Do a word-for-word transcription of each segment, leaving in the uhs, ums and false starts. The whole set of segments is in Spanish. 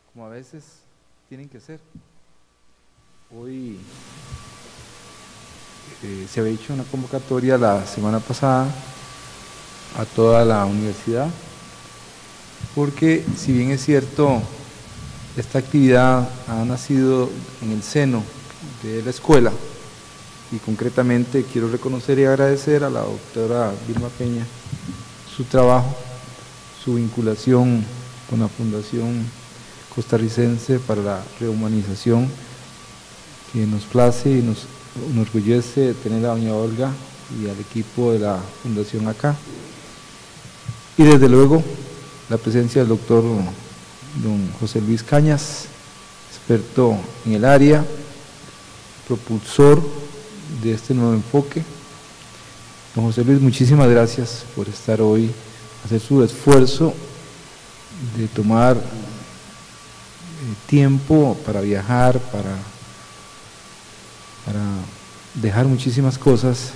como a veces tienen que ser. Hoy eh, se había hecho una convocatoria la semana pasada a toda la universidad, porque si bien es cierto, esta actividad ha nacido en el seno de la escuela, y concretamente quiero reconocer y agradecer a la doctora Vilma Peña su trabajo, su vinculación con la Fundación Costarricense para la Rehumanización, que nos place y nos enorgullece tener a doña Olga y al equipo de la Fundación acá. Y desde luego la presencia del doctor don José Luis Cañas, experto en el área, propulsor de este nuevo enfoque. Don José Luis, muchísimas gracias por estar hoy, hacer su esfuerzo de tomar eh, tiempo para viajar, para, para dejar muchísimas cosas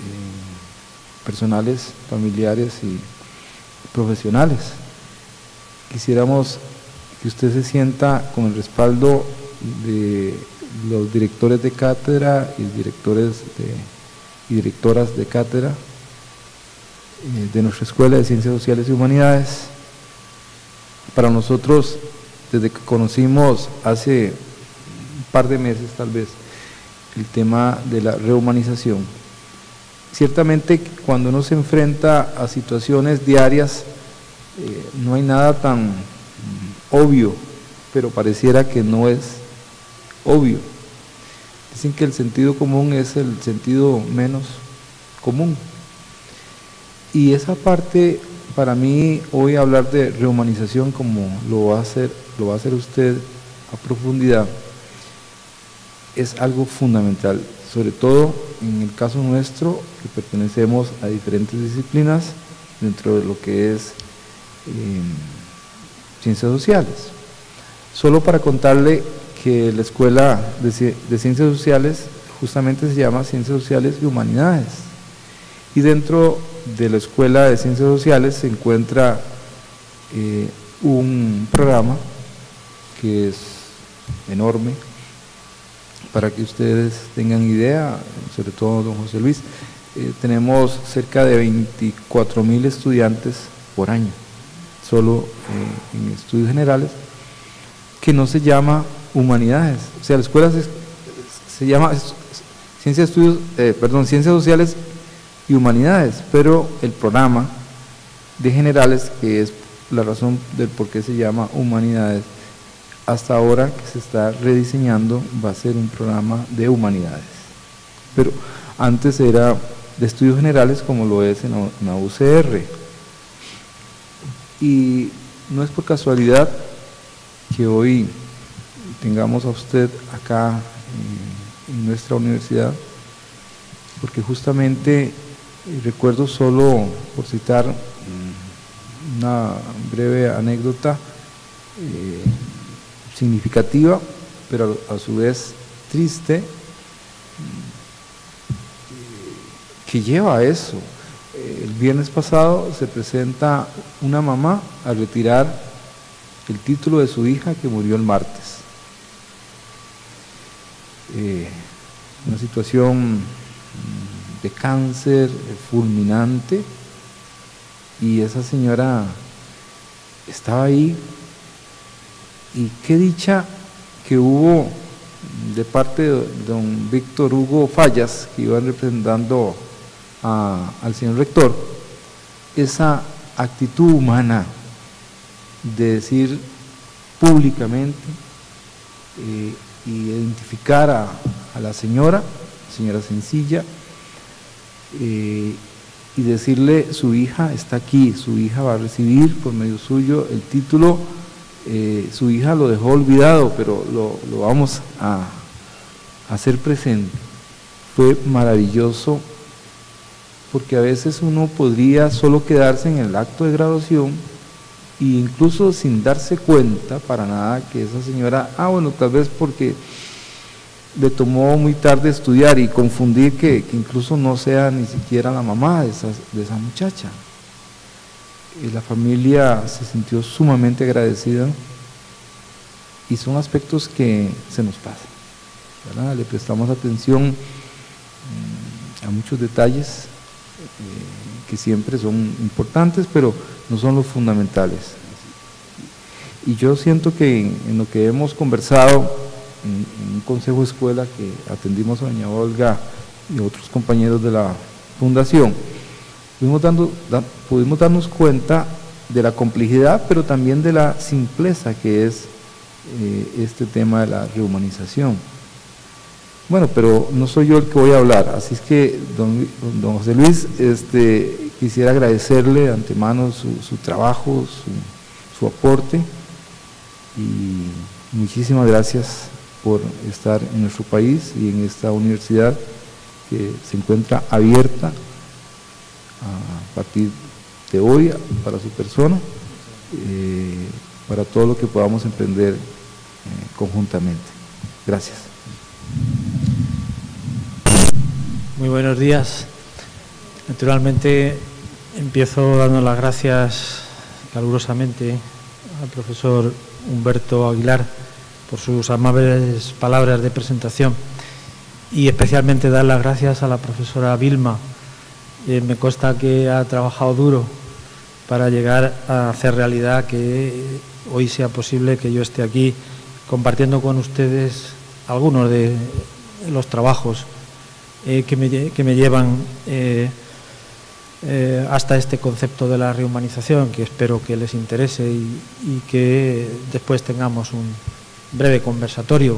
eh, personales, familiares y profesionales. Quisiéramos que usted se sienta con el respaldo de los directores de cátedra y directores de, y directoras de cátedra eh, de nuestra Escuela de Ciencias Sociales y Humanidades. Para nosotros, desde que conocimos hace un par de meses tal vez el tema de la rehumanización, ciertamente cuando uno se enfrenta a situaciones diarias, eh, no hay nada tan mm, obvio, pero pareciera que no es obvio. Dicen que el sentido común es el sentido menos común. Y esa parte, para mí, hoy hablar de rehumanización como lo va a hacer, lo va a hacer usted a profundidad, es algo fundamental, sobre todo en el caso nuestro, que pertenecemos a diferentes disciplinas dentro de lo que es eh, ciencias sociales. Solo para contarle que la Escuela de, de Ciencias Sociales justamente se llama Ciencias Sociales y Humanidades, y dentro de la Escuela de Ciencias Sociales se encuentra eh, un programa que es enorme. Para que ustedes tengan idea, sobre todo don José Luis, eh, tenemos cerca de veinticuatro mil estudiantes por año, solo eh, en estudios generales, que no se llama Humanidades. O sea, la escuela se, se llama Ciencias, Estudios, eh, perdón, Ciencias Sociales y Humanidades, pero el programa de generales, que es la razón del por qué se llama Humanidades, hasta ahora que se está rediseñando, va a ser un programa de humanidades, pero antes era de estudios generales como lo es en la U C R. Y no es por casualidad que hoy tengamos a usted acá en, en nuestra universidad, porque justamente recuerdo, solo por citar una breve anécdota eh, significativa, pero a su vez triste, que lleva a eso. El viernes pasado se presenta una mamá a retirar el título de su hija que murió el martes. Eh, una situación de cáncer fulminante, y esa señora estaba ahí. Y qué dicha que hubo de parte de don Víctor Hugo Fallas, que iba representando a, al señor rector, esa actitud humana de decir públicamente eh, y identificar a, a la señora, señora sencilla, eh, y decirle: su hija está aquí, su hija va a recibir por medio suyo el título. Eh, su hija lo dejó olvidado, pero lo, lo vamos a, a hacer presente. Fue maravilloso, porque a veces uno podría solo quedarse en el acto de graduación e incluso sin darse cuenta para nada que esa señora, ah bueno, tal vez porque le tomó muy tarde estudiar, y confundir que, que incluso no sea ni siquiera la mamá de esa, de esa muchacha. Y la familia se sintió sumamente agradecida y son aspectos que se nos pasan, ¿verdad? Le prestamos atención mmm, a muchos detalles eh, que siempre son importantes, pero no son los fundamentales. Y yo siento que en, en lo que hemos conversado en, en un consejo de escuela que atendimos a doña Olga y otros compañeros de la fundación, pudimos, dando, da, pudimos darnos cuenta de la complejidad, pero también de la simpleza que es eh, este tema de la rehumanización. Bueno, pero no soy yo el que voy a hablar, así es que don, don José Luis, este, quisiera agradecerle de antemano su, su trabajo, su, su aporte, y muchísimas gracias por estar en nuestro país y en esta universidad que se encuentra abierta a partir de hoy para su persona, eh, para todo lo que podamos emprender eh, conjuntamente. Gracias. Muy buenos días. Naturalmente empiezo dando las gracias calurosamente al profesor Humberto Aguilar por sus amables palabras de presentación y especialmente dar las gracias a la profesora Vilma. Eh, me consta que ha trabajado duro para llegar a hacer realidad que hoy sea posible que yo esté aquí compartiendo con ustedes algunos de los trabajos eh, que, me, que me llevan eh, eh, hasta este concepto de la rehumanización, que espero que les interese y, y que después tengamos un breve conversatorio.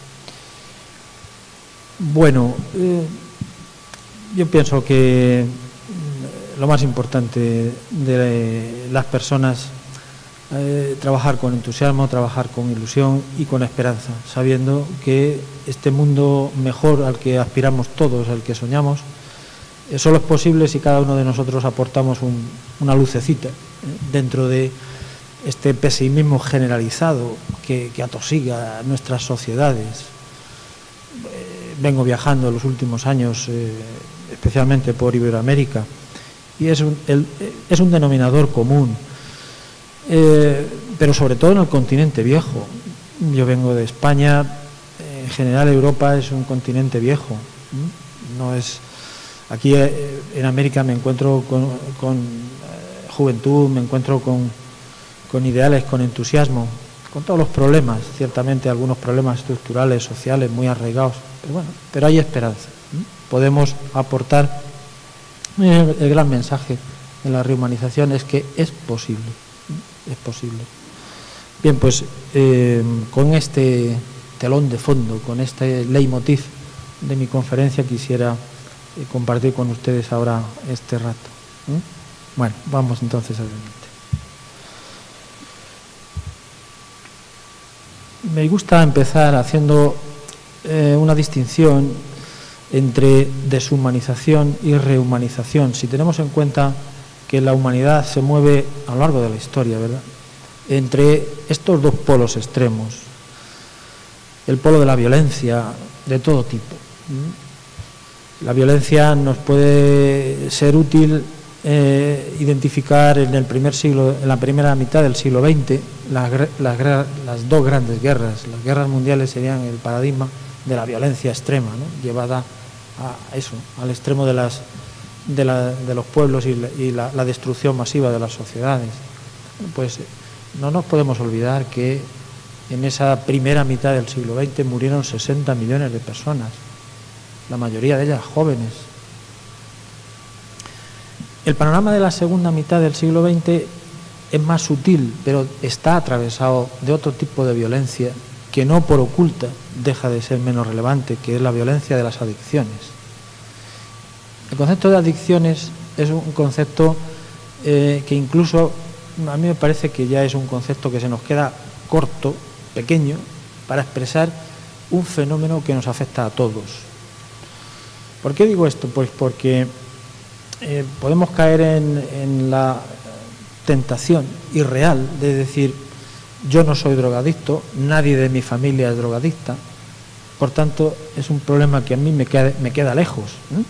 Bueno, eh, yo pienso que lo más importante de las personas eh, trabajar con entusiasmo, trabajar con ilusión y con esperanza, sabiendo que este mundo mejor al que aspiramos todos, al que soñamos, eh, solo es posible si cada uno de nosotros aportamos un, una lucecita eh, dentro de este pesimismo generalizado que, que atosiga nuestras sociedades. Eh, vengo viajando en los últimos años, eh, especialmente por Iberoamérica, y es un, el, es un denominador común, eh, pero sobre todo en el continente viejo. Yo vengo de España, en general Europa es un continente viejo, no es, aquí en América me encuentro con, con juventud, me encuentro con, con ideales, con entusiasmo, con todos los problemas, ciertamente algunos problemas estructurales, sociales, muy arraigados, pero bueno, pero hay esperanza. Podemos aportar. El, el gran mensaje de la rehumanización es que es posible, es posible. Bien, pues eh, con este telón de fondo, con este leitmotiv de mi conferencia quisiera eh, compartir con ustedes ahora este rato. ¿eh? Bueno, vamos entonces adelante. Me gusta empezar haciendo eh, una distinción entre deshumanización y rehumanización, si tenemos en cuenta que la humanidad se mueve a lo largo de la historia, ¿verdad?, entre estos dos polos extremos, el polo de la violencia de todo tipo. La violencia nos puede ser útil eh, identificar en el primer siglo, en la primera mitad del siglo veinte, las, las, las dos grandes guerras. Las guerras mundiales serían el paradigma de la violencia extrema, ¿no?, llevada a eso, al extremo de, las, de, la, de los pueblos y, la, y la, la destrucción masiva de las sociedades. Pues no nos podemos olvidar que en esa primera mitad del siglo veinte murieron sesenta millones de personas, la mayoría de ellas jóvenes. El panorama de la segunda mitad del siglo veinte es más sutil, pero está atravesado de otro tipo de violencia que no por oculta deja de ser menos relevante, que es la violencia de las adicciones. El concepto de adicciones es un concepto eh, que incluso a mí me parece que ya es un concepto que se nos queda corto, pequeño, para expresar un fenómeno que nos afecta a todos. ¿Por qué digo esto? Pues porque eh, podemos caer en, en la tentación irreal de decir: yo no soy drogadicto, nadie de mi familia es drogadicta, por tanto es un problema que a mí me queda, me queda lejos. ¿eh?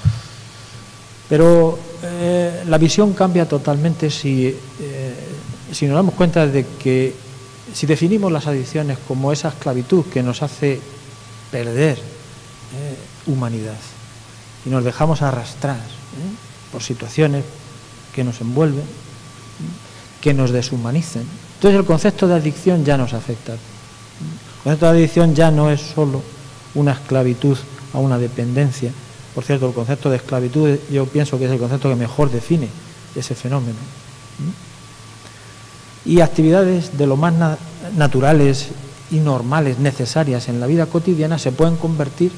Pero eh, la visión cambia totalmente si, eh, si nos damos cuenta de que si definimos las adicciones como esa esclavitud que nos hace perder eh, humanidad y nos dejamos arrastrar eh, por situaciones que nos envuelven, que nos deshumanicen, entonces el concepto de adicción ya nos afecta. El concepto de adicción ya no es solo una esclavitud a una dependencia. Por cierto, el concepto de esclavitud yo pienso que es el concepto que mejor define ese fenómeno. Y actividades de lo más na- naturales y normales, necesarias en la vida cotidiana, se pueden convertir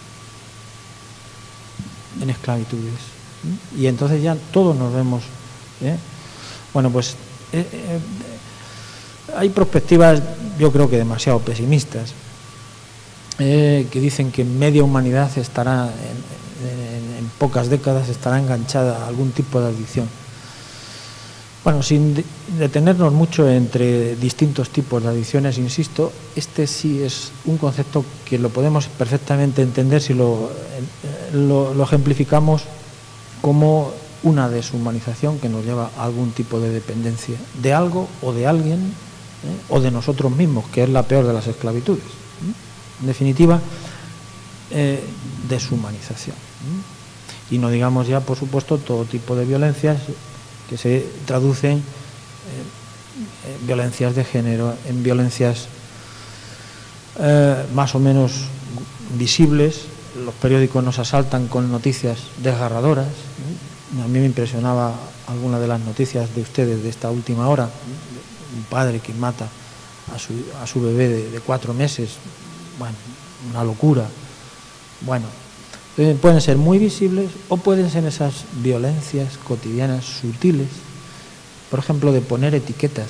en esclavitudes. Y entonces ya todos nos vemos. ¿eh? Bueno, pues eh, eh, hay perspectivas, yo creo que demasiado pesimistas, eh, que dicen que media humanidad estará, en, en, en pocas décadas, estará enganchada a algún tipo de adicción. Bueno, sin de, detenernos mucho entre distintos tipos de adicciones, insisto, este sí es un concepto que lo podemos perfectamente entender si lo, lo, lo ejemplificamos como una deshumanización que nos lleva a algún tipo de dependencia de algo o de alguien, ¿eh? o de nosotros mismos, que es la peor de las esclavitudes. ¿eh? En definitiva, eh, deshumanización. ¿eh? Y no digamos ya, por supuesto, todo tipo de violencias que se traducen eh, en violencias de género, en violencias eh, más o menos visibles. Los periódicos nos asaltan con noticias desgarradoras. ¿eh? A mí me impresionaba alguna de las noticias de ustedes de esta última hora. ¿eh? Un padre que mata a su, a su bebé de, de cuatro meses. Bueno, una locura. Bueno, pueden ser muy visibles o pueden ser esas violencias cotidianas sutiles, por ejemplo, de poner etiquetas.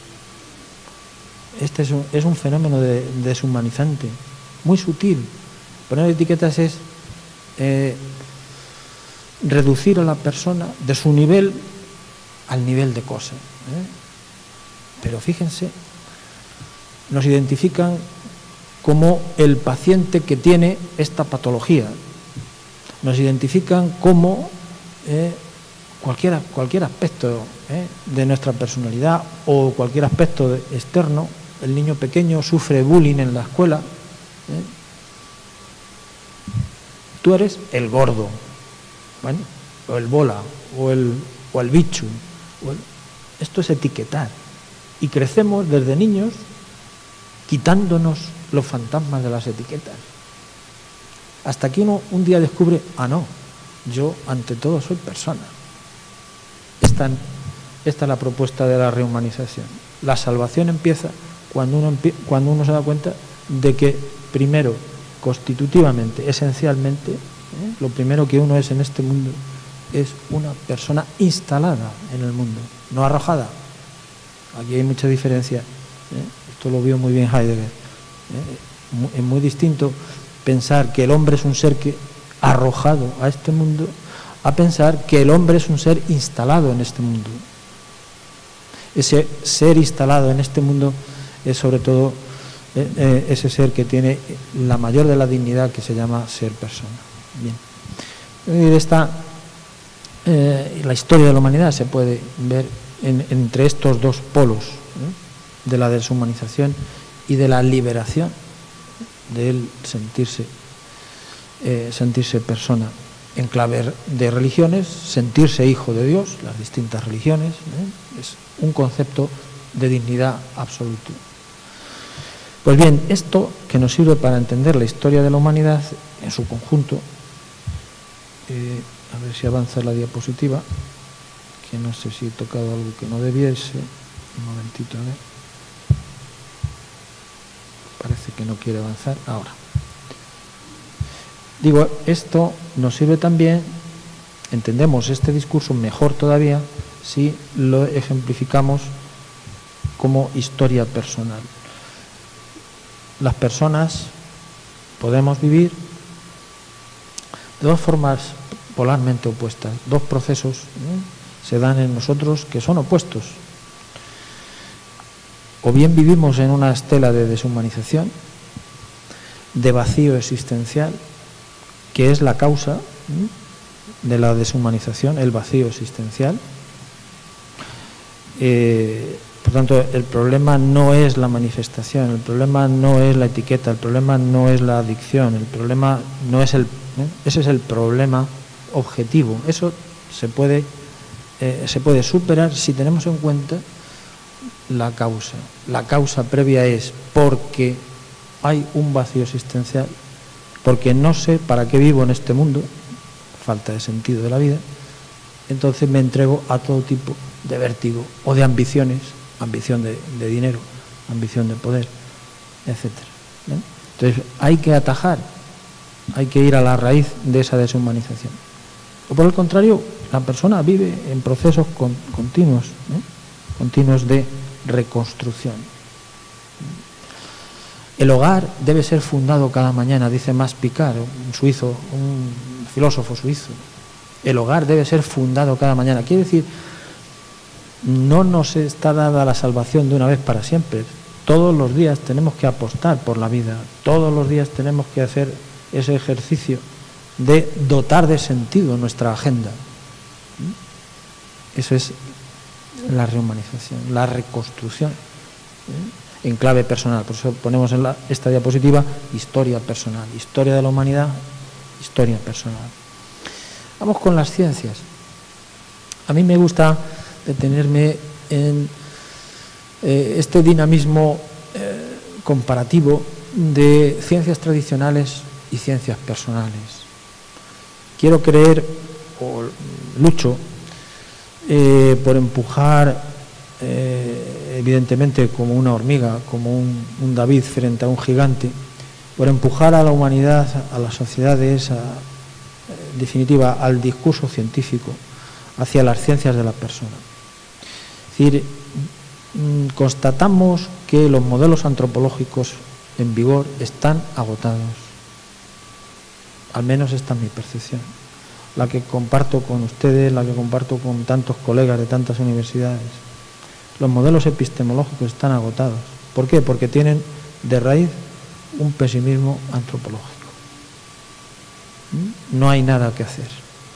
Este es un, es un fenómeno de, deshumanizante, muy sutil. Poner etiquetas es eh, reducir a la persona de su nivel al nivel de cosa. ¿eh? Pero fíjense, nos identifican como el paciente que tiene esta patología. Nos identifican como eh, cualquier, cualquier aspecto eh, de nuestra personalidad o cualquier aspecto de, externo. El niño pequeño sufre bullying en la escuela. Eh. Tú eres el gordo, bueno, o el bola, o el, o el bicho. O el... Esto es etiquetar. Y crecemos desde niños quitándonos los fantasmas de las etiquetas. Hasta que uno un día descubre, ah, no, yo ante todo soy persona. Esta, esta es la propuesta de la rehumanización. La salvación empieza cuando uno, cuando uno se da cuenta de que primero, constitutivamente, esencialmente, ¿eh? lo primero que uno es en este mundo es una persona instalada en el mundo, no arrojada. Aquí hay mucha diferencia. ¿eh? Esto lo vio muy bien Heidegger. ¿eh? Es muy distinto pensar que el hombre es un ser que arrojado a este mundo a pensar que el hombre es un ser instalado en este mundo. Ese ser instalado en este mundo es sobre todo eh, eh, ese ser que tiene la mayor de la dignidad, que se llama ser persona. Bien. Y esta, eh, la historia de la humanidad se puede ver en, entre estos dos polos, ¿eh? de la deshumanización y de la liberación, de él sentirse, eh, sentirse persona. En clave de religiones, sentirse hijo de Dios, las distintas religiones, ¿eh? es un concepto de dignidad absoluto. Pues bien, esto que nos sirve para entender la historia de la humanidad en su conjunto, eh, a ver si avanza la diapositiva, que no sé si he tocado algo que no debiese, un momentito, a ver. Parece que no quiere avanzar ahora. Digo, esto nos sirve también, entendemos este discurso mejor todavía si lo ejemplificamos como historia personal. Las personas podemos vivir de dos formas polarmente opuestas, dos procesos ¿eh? se dan en nosotros que son opuestos. O bien vivimos en una estela de deshumanización, de vacío existencial, que es la causa ¿eh? de la deshumanización, el vacío existencial. Eh, Por tanto, el problema no es la manifestación, el problema no es la etiqueta, el problema no es la adicción, el problema no es el... ¿eh? Ese es el problema objetivo. Eso se puede, eh, se puede superar si tenemos en cuenta la causa. La causa previa es porque hay un vacío existencial, porque no sé para qué vivo en este mundo, falta de sentido de la vida, entonces me entrego a todo tipo de vértigo o de ambiciones, ambición de, de dinero, ambición de poder, etcétera. ¿eh? Entonces hay que atajar, hay que ir a la raíz de esa deshumanización. O por el contrario, la persona vive en procesos con, continuos, ¿eh? continuos de reconstrucción. El hogar debe ser fundado cada mañana, dice Max Picard, un suizo, un filósofo suizo. El hogar debe ser fundado cada mañana. Quiere decir, no nos está dada la salvación de una vez para siempre. Todos los días tenemos que apostar por la vida. Todos los días tenemos que hacer ese ejercicio de dotar de sentido nuestra agenda. Eso es la rehumanización, la reconstrucción, ¿eh? en clave personal. Por eso ponemos en la, esta diapositiva historia personal, historia de la humanidad, historia personal. Vamos con las ciencias. A mí me gusta detenerme en eh, este dinamismo eh, comparativo de ciencias tradicionales y ciencias personales. Quiero creer, o lucho, eh, por empujar, eh, evidentemente como una hormiga, como un, un David frente a un gigante, por empujar a la humanidad, a las sociedades, a, en definitiva, al discurso científico, hacia las ciencias de la persona. Es decir, constatamos que los modelos antropológicos en vigor están agotados. Al menos esta es mi percepción, la que comparto con ustedes, la que comparto con tantos colegas de tantas universidades. Los modelos epistemológicos están agotados. ¿Por qué? Porque tienen de raíz un pesimismo antropológico. No hay nada que hacer.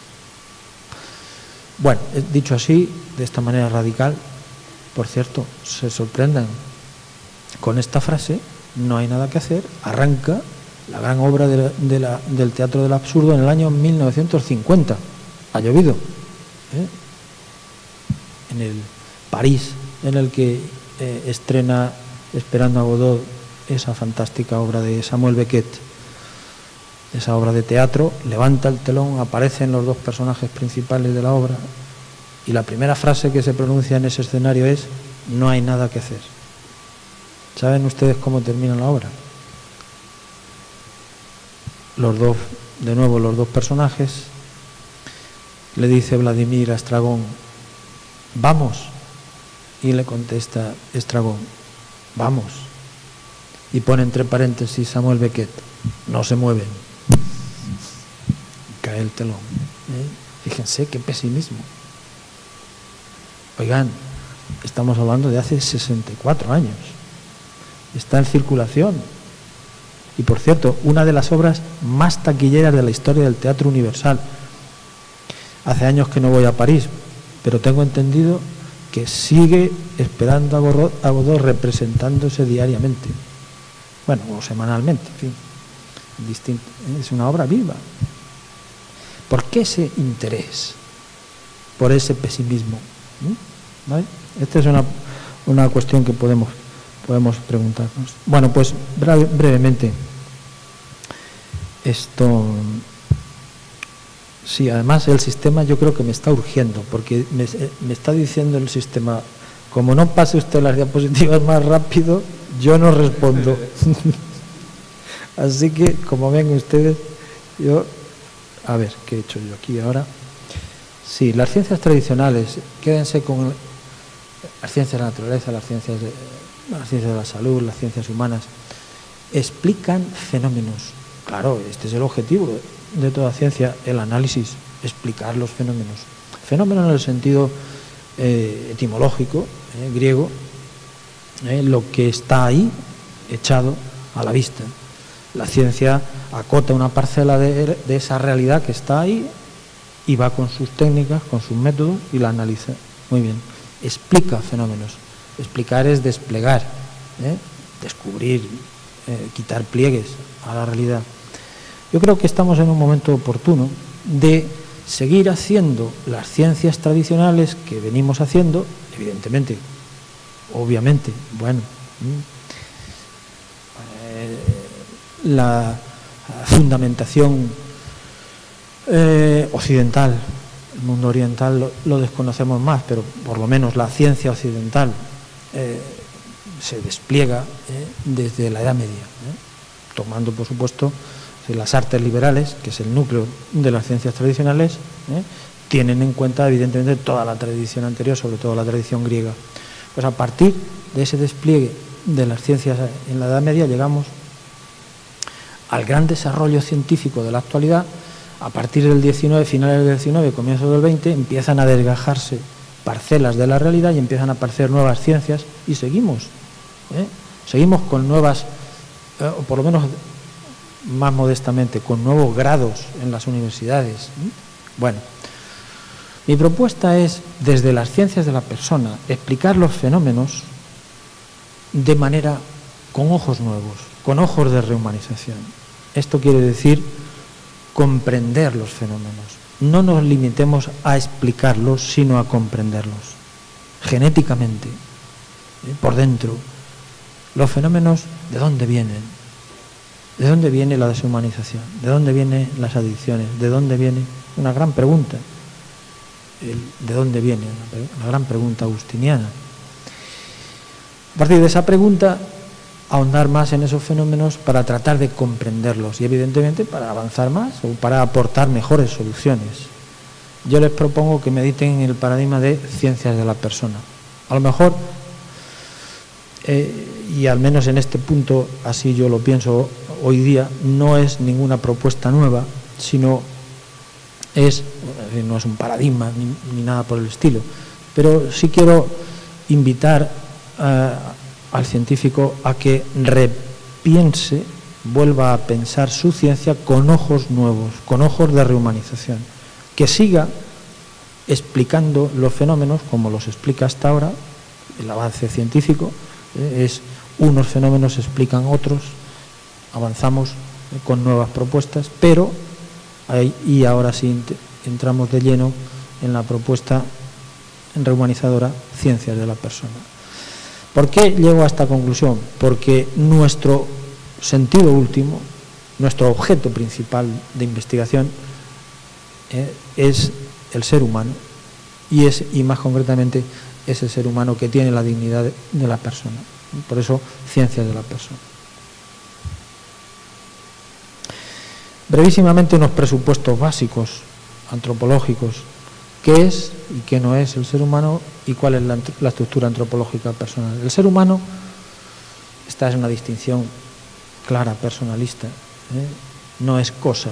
Bueno, dicho así, de esta manera radical, por cierto, se sorprendan con esta frase, no hay nada que hacer, arranca la gran obra de la, de la, del teatro del absurdo en el año mil novecientos cincuenta. Ha llovido. ¿eh? En el París, en el que eh, estrena Esperando a Godot esa fantástica obra de Samuel Beckett. Esa obra de teatro, levanta el telón, aparecen los dos personajes principales de la obra y la primera frase que se pronuncia en ese escenario es: no hay nada que hacer. ¿Saben ustedes cómo termina la obra? Los dos, de nuevo los dos personajes, le dice Vladimir a Estragón: vamos, y le contesta Estragón: vamos, y pone entre paréntesis Samuel Beckett: no se mueven. Cae el telón. ¿eh? Fíjense qué pesimismo. Oigan, estamos hablando de hace sesenta y cuatro años. Está en circulación. Y por cierto, una de las obras más taquilleras de la historia del teatro universal. Hace años que no voy a París, pero tengo entendido que sigue Esperando a Godot, a Godot representándose diariamente. Bueno, o semanalmente, en fin. Distinto. Es una obra viva. ¿Por qué ese interés por ese pesimismo? ¿Vale? Esta es una, una cuestión que podemos, podemos preguntarnos. Bueno, pues breve, brevemente, esto, sí, además el sistema yo creo que me está urgiendo, porque me, me está diciendo el sistema: como no pase usted las diapositivas más rápido, yo no respondo. Así que, como ven ustedes, yo... A ver, ¿qué he hecho yo aquí ahora? Sí, las ciencias tradicionales, quédense con las ciencias de la naturaleza, las ciencias de, las ciencias de la salud, las ciencias humanas, explican fenómenos. Claro, este es el objetivo de toda ciencia, el análisis, explicar los fenómenos. Fenómeno en el sentido eh, etimológico, eh, griego, eh, lo que está ahí, echado a la vista. La ciencia acota una parcela de, de esa realidad que está ahí y va con sus técnicas, con sus métodos y la analiza. Muy bien, explica fenómenos. explicar es desplegar, ¿eh? descubrir, eh, quitar pliegues a la realidad. Yo creo que estamos en un momento oportuno de seguir haciendo las ciencias tradicionales que venimos haciendo, evidentemente, obviamente, bueno, eh, la fundamentación eh, occidental, el mundo oriental lo, lo desconocemos más, pero por lo menos la ciencia occidental eh, se despliega eh, desde la Edad Media, eh, tomando, por supuesto, las artes liberales, que es el núcleo de las ciencias tradicionales, ¿eh? tienen en cuenta evidentemente toda la tradición anterior, sobre todo la tradición griega. Pues a partir de ese despliegue de las ciencias en la Edad Media llegamos al gran desarrollo científico de la actualidad. A partir del diecinueve, finales del diecinueve, comienzos del veinte, empiezan a desgajarse parcelas de la realidad y empiezan a aparecer nuevas ciencias y seguimos, ¿eh? seguimos con nuevas, eh, o por lo menos más modestamente, con nuevos grados en las universidades. Bueno, mi propuesta es, desde las ciencias de la persona, explicar los fenómenos de manera con ojos nuevos, con ojos de rehumanización. Esto quiere decir comprender los fenómenos. No nos limitemos a explicarlos, sino a comprenderlos genéticamente, ¿eh? por dentro. Los fenómenos, ¿de dónde vienen? ¿De dónde viene la deshumanización? ¿De dónde vienen las adicciones? ¿De dónde viene? Una gran pregunta. El, ¿De dónde viene? Una gran pregunta agustiniana. A partir de esa pregunta, ahondar más en esos fenómenos para tratar de comprenderlos y, evidentemente, para avanzar más o para aportar mejores soluciones. Yo les propongo que mediten en el paradigma de ciencias de la persona. A lo mejor, eh, y al menos en este punto, así yo lo pienso hoy día, no es ninguna propuesta nueva, sino es, no es un paradigma ni, ni nada por el estilo, pero sí quiero invitar uh, al científico a que repiense, vuelva a pensar su ciencia con ojos nuevos, con ojos de rehumanización, que siga explicando los fenómenos como los explica hasta ahora. El avance científico eh, es unos fenómenos explican otros, avanzamos eh, con nuevas propuestas, pero ahí, y ahora sí entramos de lleno en la propuesta rehumanizadora, ciencias de la persona. ¿Por qué llego a esta conclusión? Porque nuestro sentido último, nuestro objeto principal de investigación eh, es el ser humano, y, es, y más concretamente ese ser humano que tiene la dignidad de, de la persona. Por eso, ciencias de la persona. Brevísimamente, unos presupuestos básicos, antropológicos. ¿Qué es y qué no es el ser humano y cuál es la, la estructura antropológica personal? El ser humano, esta es una distinción clara, personalista, ¿eh? no es cosa.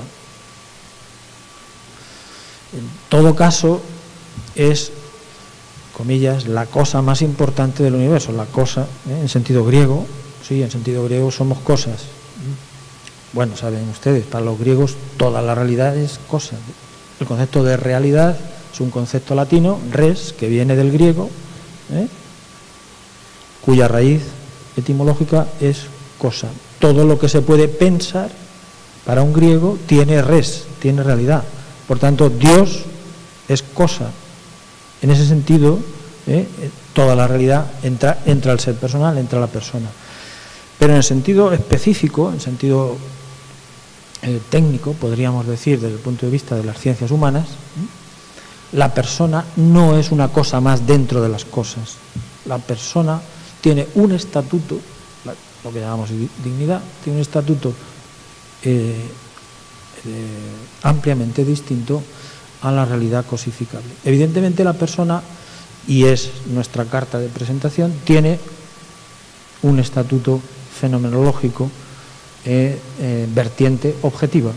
En todo caso, es, comillas, la cosa más importante del universo, la cosa, ¿eh? en sentido griego, sí, en sentido griego somos cosas. Bueno, saben ustedes, para los griegos toda la realidad es cosa. El concepto de realidad es un concepto latino, res, que viene del griego, ¿eh? cuya raíz etimológica es cosa. Todo lo que se puede pensar para un griego tiene res, tiene realidad. Por tanto, Dios es cosa. En ese sentido, ¿eh? toda la realidad entra, entra al ser personal, entra a la persona. Pero en el sentido específico, en sentido eh, técnico, podríamos decir, desde el punto de vista de las ciencias humanas, ¿eh? la persona no es una cosa más dentro de las cosas. La persona tiene un estatuto, lo que llamamos dignidad, tiene un estatuto eh, eh, ampliamente distinto a la realidad cosificable. Evidentemente la persona, y es nuestra carta de presentación, tiene un estatuto fenomenológico eh, eh, vertiente objetiva.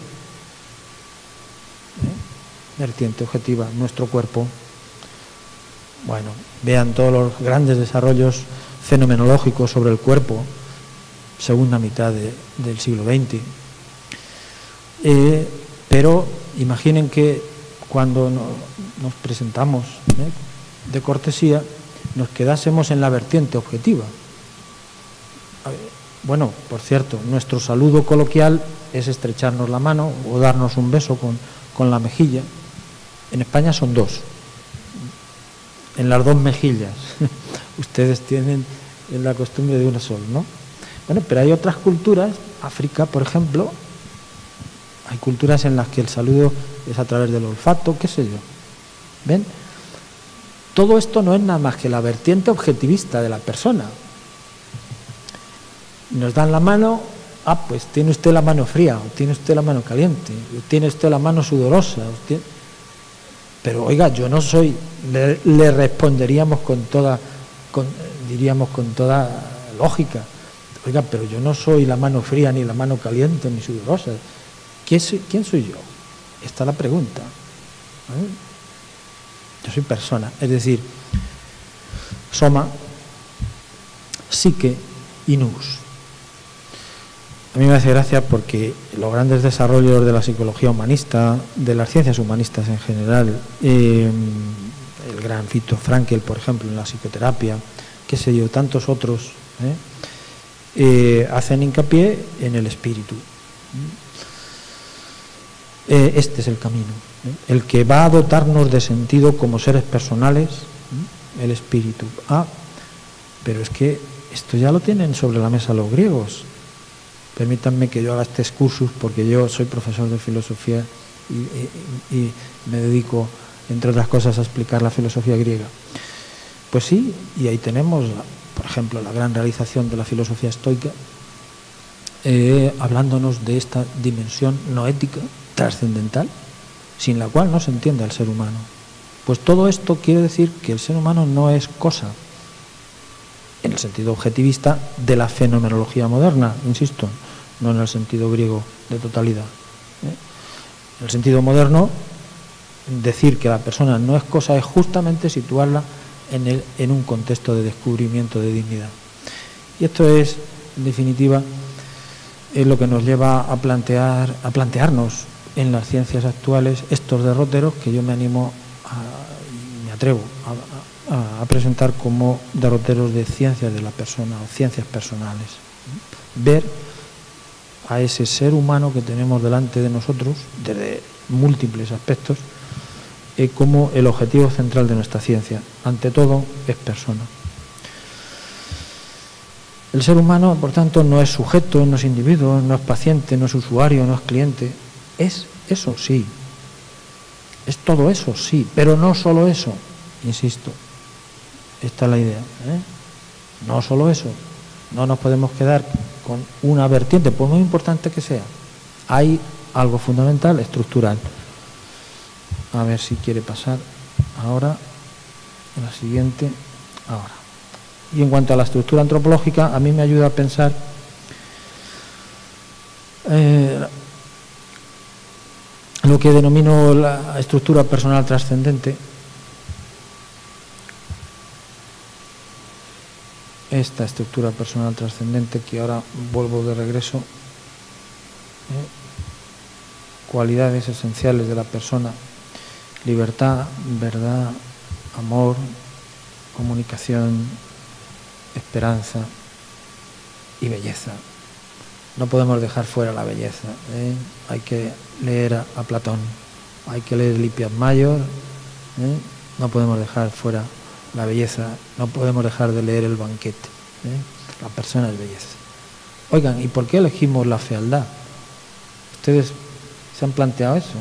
¿Eh? Vertiente objetiva, nuestro cuerpo. Bueno, vean todos los grandes desarrollos fenomenológicos sobre el cuerpo, segunda mitad de, del siglo veinte. Eh, pero imaginen que cuando no, nos presentamos ¿eh? de cortesía, nos quedásemos en la vertiente objetiva. Bueno, por cierto, nuestro saludo coloquial es estrecharnos la mano o darnos un beso con, con la mejilla. En España son dos, en las dos mejillas. Ustedes tienen la costumbre de una sola, ¿no? Bueno, pero hay otras culturas, África, por ejemplo, hay culturas en las que el saludo es a través del olfato, qué sé yo. ¿Ven? Todo esto no es nada más que la vertiente objetivista de la persona. Nos dan la mano, ah, pues tiene usted la mano fría, o tiene usted la mano caliente, o tiene usted la mano sudorosa. Tiene... Pero oiga, yo no soy, le, le responderíamos con toda, con, diríamos con toda lógica, oiga, pero yo no soy la mano fría, ni la mano caliente, ni sudorosa. ¿Quién soy, quién soy yo? Esta es la pregunta. ¿Eh? Yo soy persona, es decir, soma, psique y nous. A mí me hace gracia porque los grandes desarrollos de la psicología humanista, de las ciencias humanistas en general, eh, el gran Viktor Frankl, por ejemplo, en la psicoterapia, qué sé yo, tantos otros, ¿eh? Eh, hacen hincapié en el espíritu. Eh, este es el camino, ¿eh? El que va a dotarnos de sentido como seres personales, ¿eh? El espíritu. Ah, pero es que esto ya lo tienen sobre la mesa los griegos. Permítanme que yo haga este excursus porque yo soy profesor de filosofía y, y, y me dedico, entre otras cosas, a explicar la filosofía griega. Pues sí, y ahí tenemos, por ejemplo, la gran realización de la filosofía estoica, eh, hablándonos de esta dimensión noética, trascendental, sin la cual no se entiende al ser humano. Pues todo esto quiere decir que el ser humano no es cosa, en el sentido objetivista de la fenomenología moderna, insisto, no en el sentido griego de totalidad. ¿eh? En el sentido moderno, decir que la persona no es cosa es justamente situarla en, el, en un contexto de descubrimiento de dignidad. Y esto es, en definitiva, es lo que nos lleva a plantear, a plantearnos en las ciencias actuales estos derroteros que yo me animo a, y me atrevo a, a, a presentar como derroteros de ciencias de la persona o ciencias personales. Ver a ese ser humano que tenemos delante de nosotros, desde múltiples aspectos, eh, como el objetivo central de nuestra ciencia. Ante todo, es persona. El ser humano, por tanto, no es sujeto, no es individuo, no es paciente, no es usuario, no es cliente. Es eso, sí. Es todo eso, sí, pero no solo eso, insisto. Esta es la idea, ¿eh? No solo eso. No nos podemos quedar con una vertiente, por muy importante que sea. Hay algo fundamental, estructural. A ver si quiere pasar ahora, en la siguiente, ahora. Y en cuanto a la estructura antropológica, a mí me ayuda a pensar eh, lo que denomino la estructura personal trascendente. Esta estructura personal trascendente que ahora vuelvo de regreso. ¿eh? Cualidades esenciales de la persona: libertad, verdad, amor, comunicación, esperanza y belleza. No podemos dejar fuera la belleza, ¿eh? Hay que leer a, a Platón, hay que leer Lippias Mayor, ¿eh? No podemos dejar fuera la belleza, no podemos dejar de leer El banquete, ¿eh? La persona es belleza. Oigan, ¿y por qué elegimos la fealdad? ¿Ustedes se han planteado eso?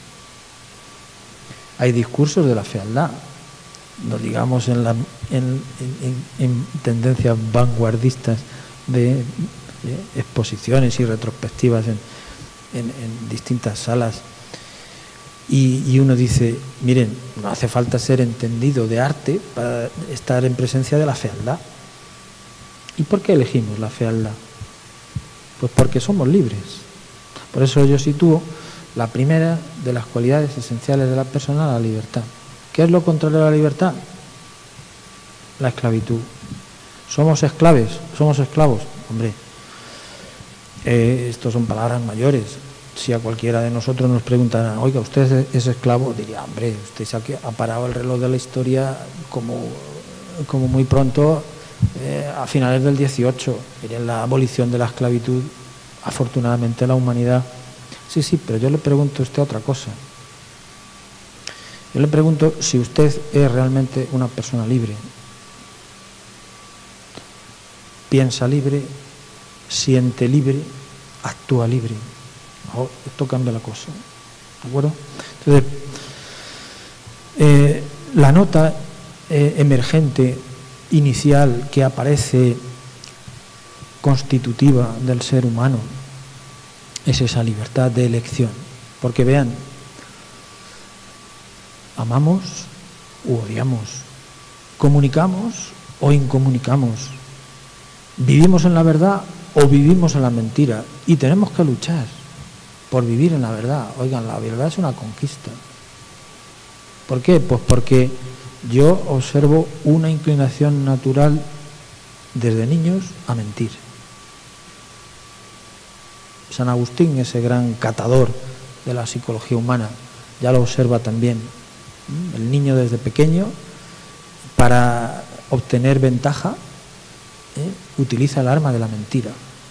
Hay discursos de la fealdad, no digamos en, la, en, en, en tendencias vanguardistas de, de exposiciones y retrospectivas en, en, en distintas salas. Y, y uno dice, miren, no hace falta ser entendido de arte para estar en presencia de la fealdad. ¿Y por qué elegimos la fealdad? Pues porque somos libres. Por eso yo sitúo la primera de las cualidades esenciales de la persona, la libertad. ¿Qué es lo contrario a la libertad? La esclavitud. ¿Somos esclaves? ¿Somos esclavos? Hombre, eh, estos son palabras mayores. Si a cualquiera de nosotros nos preguntan, oiga, ¿usted es esclavo? Diría, hombre, usted ha parado el reloj de la historia como como muy pronto, eh, a finales del dieciocho, querían la abolición de la esclavitud. Afortunadamente la humanidad... Sí, sí, pero yo le pregunto a usted otra cosa. Yo le pregunto si usted es realmente una persona libre. Piensa libre, siente libre, actúa libre. Oh, esto cambia la cosa. ¿De acuerdo? Entonces, eh, la nota eh, emergente, inicial, que aparece constitutiva del ser humano, es esa libertad de elección. Porque vean, amamos u odiamos, comunicamos o incomunicamos, vivimos en la verdad o vivimos en la mentira, y tenemos que luchar por vivir en la verdad. Oigan, la verdad es una conquista. ¿Por qué? Pues porque yo observo una inclinación natural desde niños a mentir. San Agustín, ese gran catador de la psicología humana, ya lo observa también. El niño desde pequeño, para obtener ventaja, ¿eh? utiliza el arma de la mentira.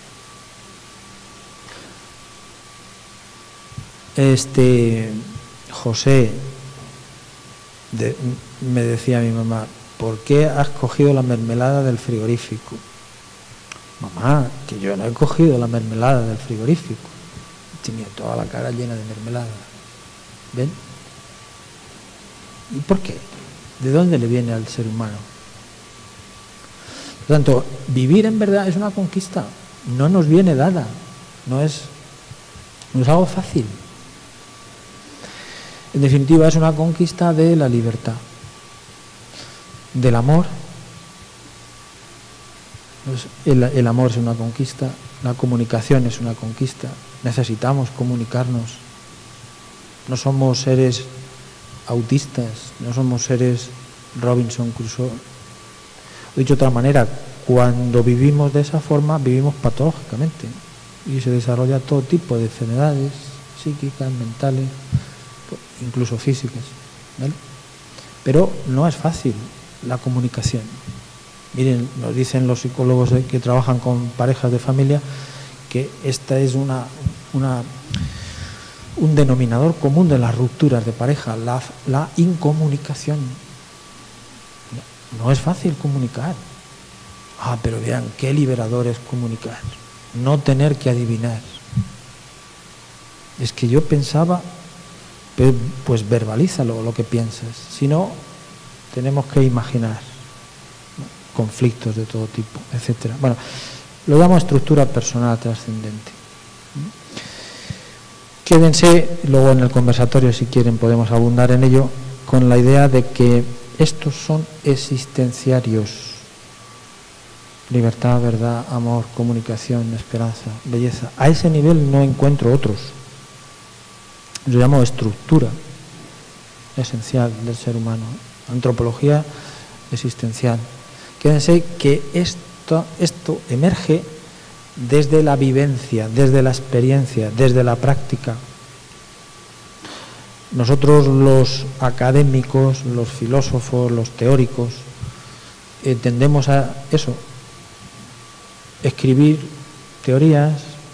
Este José, de, me decía mi mamá, ¿por qué has cogido la mermelada del frigorífico? Mamá, que yo no he cogido la mermelada del frigorífico. Tenía toda la cara llena de mermelada. ¿Ven? ¿Y por qué? ¿De dónde le viene al ser humano? Por tanto, vivir en verdad es una conquista. No nos viene dada. No es, no es algo fácil. En definitiva, es una conquista de la libertad, del amor. El, el amor es una conquista, la comunicación es una conquista. Necesitamos comunicarnos. No somos seres autistas, no somos seres Robinson Crusoe. Dicho de otra manera, cuando vivimos de esa forma, vivimos patológicamente y se desarrolla todo tipo de enfermedades psíquicas, mentales, incluso físicas, ¿vale? Pero no es fácil la comunicación. Miren, nos dicen los psicólogos que trabajan con parejas de familia que esta es una, una, un denominador común de las rupturas de pareja, la, la incomunicación. No es fácil comunicar. Ah, pero vean, qué liberador es comunicar. No tener que adivinar. Es que yo pensaba, pues verbalízalo lo que piensas. Si no, tenemos que imaginar conflictos de todo tipo, etcétera. Bueno, lo damos estructura personal trascendente. Quédense, luego en el conversatorio, si quieren, podemos abundar en ello, con la idea de que estos son existenciarios. Libertad, verdad, amor, comunicación, esperanza, belleza. A ese nivel no encuentro otros. Yo llamo estructura esencial del ser humano, antropología existencial. Quédense que esto, esto emerge desde la vivencia, desde la experiencia, desde la práctica. Nosotros los académicos, los filósofos, los teóricos, eh, tendemos a eso, escribir teorías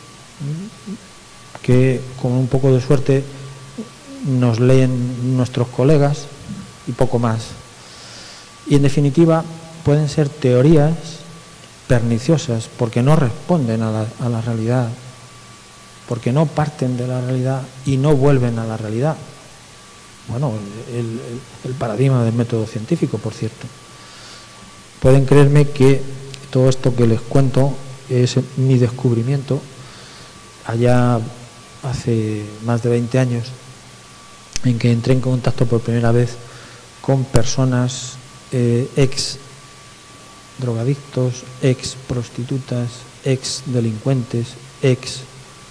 que con un poco de suerte nos leen nuestros colegas y poco más. Y en definitiva pueden ser teorías perniciosas porque no responden a la, a la realidad, porque no parten de la realidad y no vuelven a la realidad. Bueno, el, el, el paradigma del método científico, por cierto. Pueden creerme que todo esto que les cuento es mi descubrimiento allá hace más de veinte años, en que entré en contacto por primera vez con personas eh, ex drogadictos, ex prostitutas, ex delincuentes, ex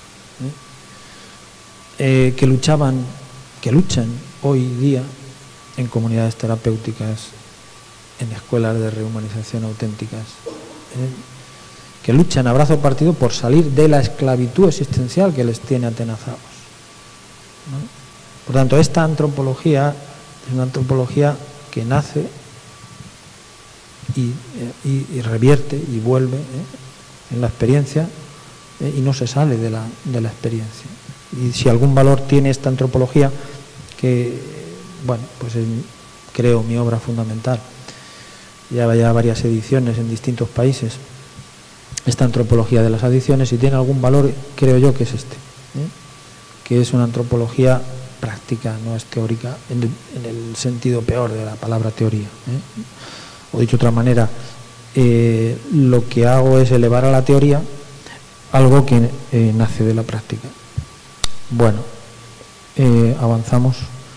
eh, eh, que luchaban, que luchan hoy día en comunidades terapéuticas, en escuelas de rehumanización auténticas, eh, que luchan a brazo partido por salir de la esclavitud existencial que les tiene atenazados, ¿no? Por tanto, esta antropología es una antropología que nace y, y, y revierte y vuelve ¿eh? en la experiencia ¿eh? y no se sale de la, de la experiencia. Y si algún valor tiene esta antropología, que, bueno, pues es, creo, mi obra fundamental, ya ya varias ediciones en distintos países, esta antropología de las adicciones, si tiene algún valor, creo yo que es este, ¿eh? que es una antropología práctica, no es teórica, en el, en el sentido peor de la palabra teoría. ¿eh? O dicho de otra manera, eh, lo que hago es elevar a la teoría algo que eh, nace de la práctica. Bueno, eh, avanzamos.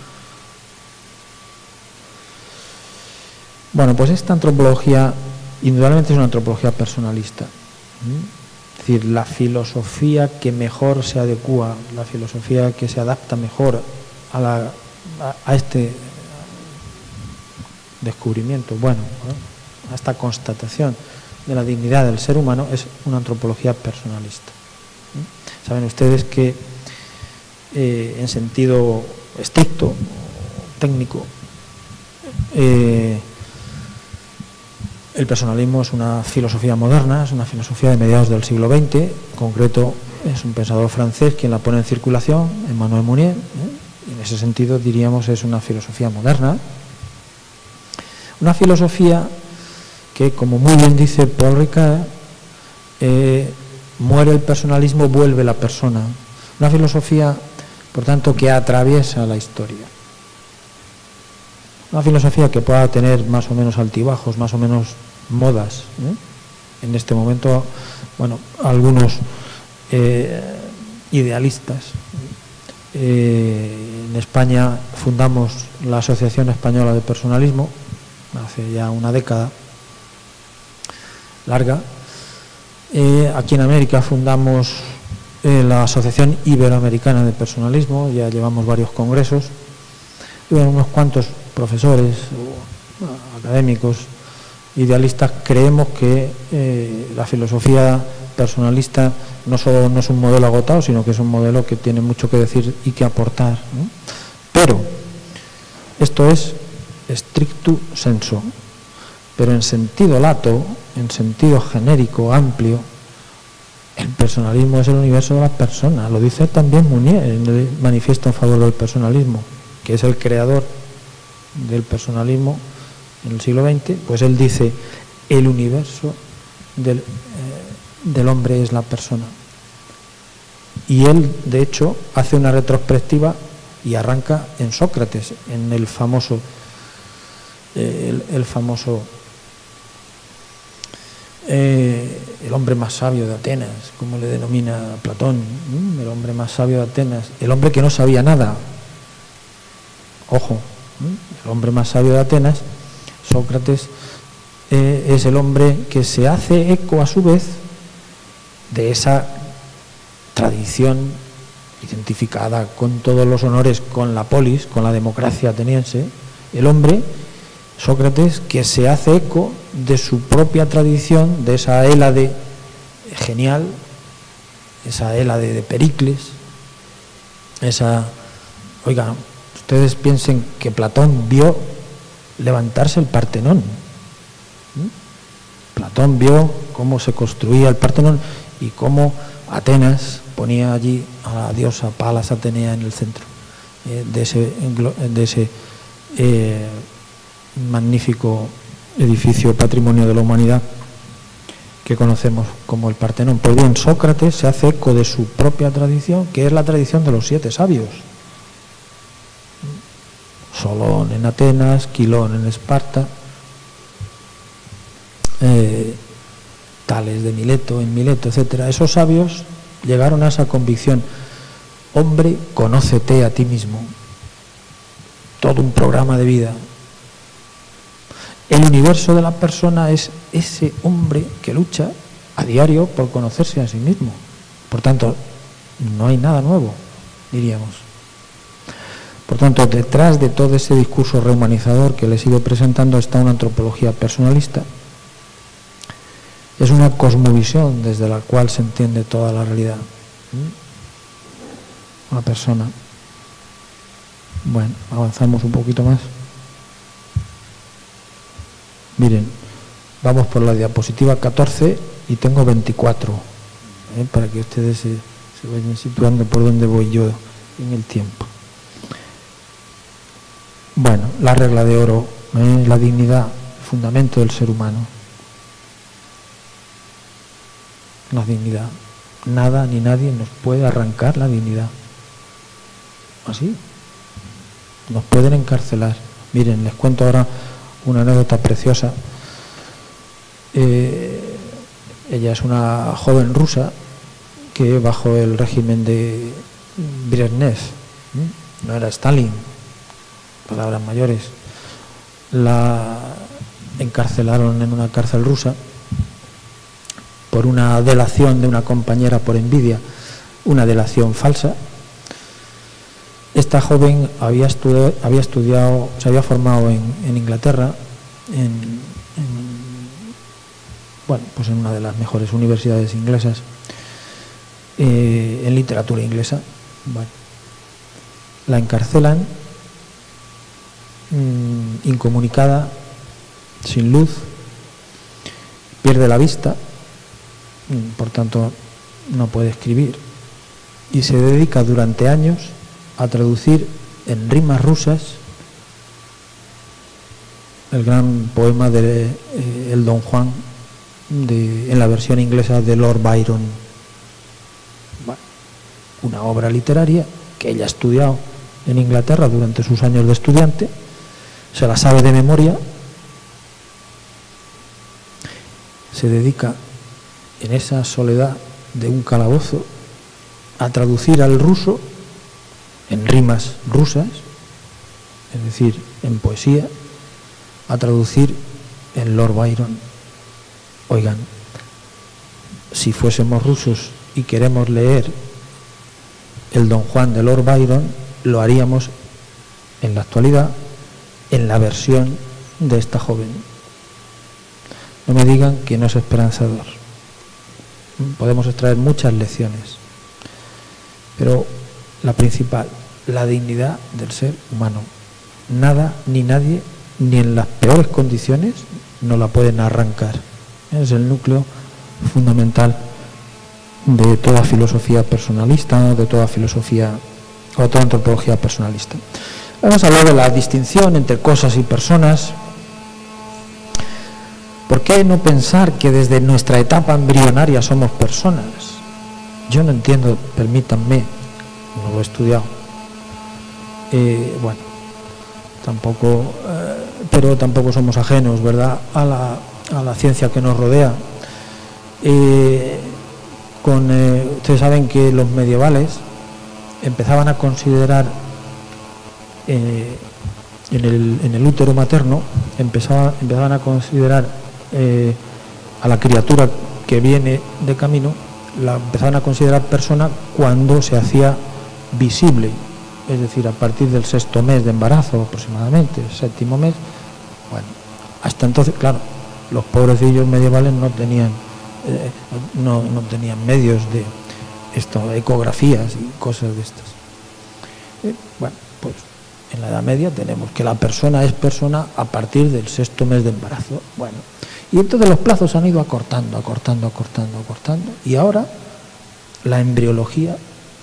Bueno, pues esta antropología indudablemente es una antropología personalista. ¿Mm? Es decir, la filosofía que mejor se adecúa, la filosofía que se adapta mejor a, la, a, a este descubrimiento, bueno, ¿no? a esta constatación de la dignidad del ser humano, es una antropología personalista. ¿Mm? Saben ustedes que eh, en sentido estricto, técnico, eh, el personalismo es una filosofía moderna, es una filosofía de mediados del siglo veinte, en concreto es un pensador francés quien la pone en circulación, Emmanuel Mounier, ¿eh? y en ese sentido diríamos es una filosofía moderna, una filosofía que, como muy bien dice Paul Ricard, eh, muere el personalismo, vuelve la persona, una filosofía, por tanto, que atraviesa la historia. Una filosofía que pueda tener más o menos altibajos, más o menos modas. ¿eh? En este momento, bueno, algunos eh, idealistas. Eh, en España fundamos la Asociación Española de Personalismo, hace ya una década larga. Eh, aquí en América fundamos eh, la Asociación Iberoamericana de Personalismo, ya llevamos varios congresos, y bueno, unos cuantos profesores o académicos idealistas creemos que eh, la filosofía personalista no solo no es un modelo agotado, sino que es un modelo que tiene mucho que decir y que aportar, ¿no? Pero esto es stricto sensu, pero en sentido lato, en sentido genérico, amplio, el personalismo es el universo de las personas. Lo dice también Mounier en el Manifiesto en favor del personalismo, que es el creador del personalismo en el siglo veinte, pues él dice, el universo del, eh, del hombre es la persona. Y él, de hecho, hace una retrospectiva y arranca en Sócrates, en el famoso, eh, el, el famoso, eh, el hombre más sabio de Atenas, como le denomina Platón, ¿eh? el hombre más sabio de Atenas, el hombre que no sabía nada. Ojo, el hombre más sabio de Atenas, Sócrates, eh, es el hombre que se hace eco a su vez de esa tradición identificada con todos los honores con la polis, con la democracia ateniense, el hombre, Sócrates, que se hace eco de su propia tradición, de esa Hélade genial, esa Hélade de Pericles, esa, oigan, ustedes piensen que Platón vio levantarse el Partenón. ¿Mm? Platón vio cómo se construía el Partenón y cómo Atenas ponía allí a la diosa Palas Atenea en el centro eh, de ese, de ese eh, magnífico edificio patrimonio de la humanidad que conocemos como el Partenón. Pues bien, Sócrates se hace eco de su propia tradición, que es la tradición de los siete sabios. Solón en Atenas, Quilón en Esparta, eh, Tales de Mileto en Mileto, etcétera. Esos sabios llegaron a esa convicción: hombre, conócete a ti mismo. Todo un programa de vida. El universo de la persona es ese hombre que lucha a diario por conocerse a sí mismo. Por tanto, no hay nada nuevo, diríamos. Por tanto, detrás de todo ese discurso rehumanizador que les he ido presentando está una antropología personalista. Es una cosmovisión desde la cual se entiende toda la realidad. Una persona. Bueno, avanzamos un poquito más. Miren, Vamos por la diapositiva catorce y tengo veinticuatro, ¿eh? Para que ustedes se, se vayan situando por donde voy yo en el tiempo. Bueno, la regla de oro, ¿eh? La dignidad, el fundamento del ser humano. La dignidad. Nada ni nadie nos puede arrancar la dignidad. Así. Nos pueden encarcelar. Miren, les cuento ahora una anécdota preciosa. Eh, ella es una joven rusa que bajo el régimen de Brezhnev, ¿eh? No era Stalin, palabras mayores, la encarcelaron en una cárcel rusa por una delación de una compañera por envidia, una delación falsa. Esta joven había estudiado, había estudiado se había formado en, en Inglaterra, en, en, bueno, pues en una de las mejores universidades inglesas, eh, en literatura inglesa. Bueno, la encarcelan, mmm, incomunicada, sin luz, pierde la vista, por tanto no puede escribir, y se dedica durante años a traducir en rimas rusas el gran poema de eh, el Don Juan de, en la versión inglesa de Lord Byron. Bueno, una obra literaria que ella ha estudiado en Inglaterra durante sus años de estudiante, se la sabe de memoria, se dedica en esa soledad de un calabozo a traducir al ruso en rimas rusas, es decir, en poesía, a traducir en Lord Byron. Oigan, si fuésemos rusos y queremos leer el Don Juan de Lord Byron, lo haríamos en la actualidad en la versión de esta joven. No me digan que no es esperanzador. Podemos extraer muchas lecciones, pero la principal, la dignidad del ser humano. Nada ni nadie, ni en las peores condiciones, no la pueden arrancar. Es el núcleo fundamental de toda filosofía personalista, de toda filosofía o de toda antropología personalista. Vamos a hablar de la distinción entre cosas y personas. ¿Por qué no pensar que desde nuestra etapa embrionaria somos personas? Yo no entiendo, permítanme, no lo he estudiado. Eh, bueno, tampoco, eh, pero tampoco somos ajenos, ¿verdad?, a la, a la ciencia que nos rodea. Eh, con, eh, ustedes saben que los medievales empezaban a considerar eh, en, el, en el útero materno, empezaba, empezaban a considerar eh, a la criatura que viene de camino, la empezaban a considerar persona cuando se hacía visible, es decir, a partir del sexto mes de embarazo aproximadamente, séptimo mes. Bueno, hasta entonces, claro, los pobrecillos medievales no tenían eh, no, no tenían medios de esto, ecografías y cosas de estas. Eh, bueno, pues en la Edad Media tenemos que la persona es persona a partir del sexto mes de embarazo. Bueno, y entonces los plazos han ido acortando, acortando, acortando, acortando, y ahora la embriología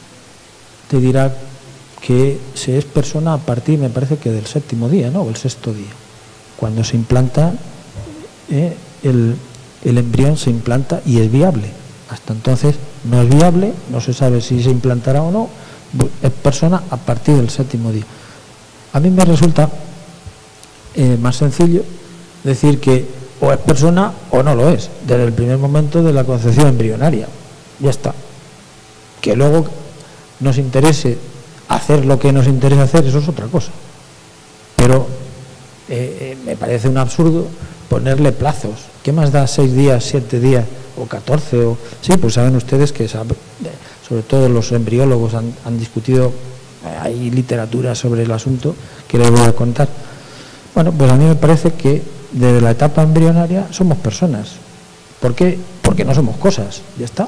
te dirá que se es persona a partir, me parece que del séptimo día, ¿no?, o el sexto día, cuando se implanta eh, el, el embrión, se implanta y es viable. Hasta entonces no es viable, no se sabe si se implantará o no, es persona a partir del séptimo día. A mí me resulta eh, más sencillo decir que o es persona o no lo es, desde el primer momento de la concepción embrionaria. Ya está. Que luego nos interese hacer lo que nos interesa hacer, eso es otra cosa. Pero eh, eh, me parece un absurdo ponerle plazos. ¿Qué más da seis días, siete días o catorce? O... Sí, pues saben ustedes que sabe, sobre todo los embriólogos han, han discutido, hay literatura sobre el asunto que les voy a contar. Bueno, pues a mí me parece que desde la etapa embrionaria somos personas. ¿Por qué? Porque no somos cosas, ya está.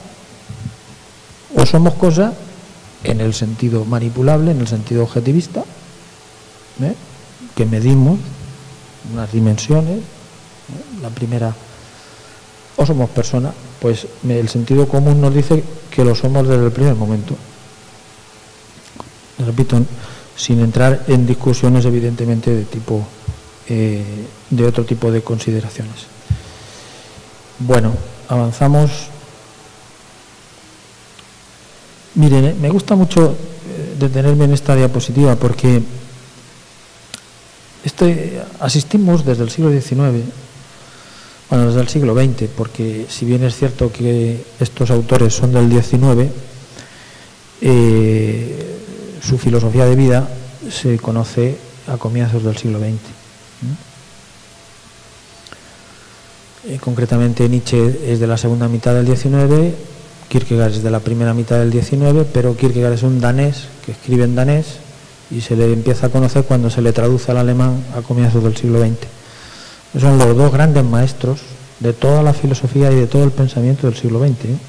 O somos cosas en el sentido manipulable, en el sentido objetivista, ¿eh?, que medimos unas dimensiones, ¿eh? La primera o somos personas, pues el sentido común nos dice que lo somos desde el primer momento. Repito, sin entrar en discusiones evidentemente de tipo eh, de otro tipo de consideraciones. Bueno, avanzamos. Miren, me gusta mucho detenerme en esta diapositiva porque este, asistimos desde el siglo diecinueve, bueno, desde el siglo veinte, porque si bien es cierto que estos autores son del diecinueve, eh, su filosofía de vida se conoce a comienzos del siglo veinte. Eh, concretamente Nietzsche es de la segunda mitad del diecinueve, Kierkegaard es de la primera mitad del diecinueve, pero Kierkegaard es un danés que escribe en danés y se le empieza a conocer cuando se le traduce al alemán a comienzos del siglo veinte. Son los dos grandes maestros de toda la filosofía y de todo el pensamiento del siglo veinte. ¿eh?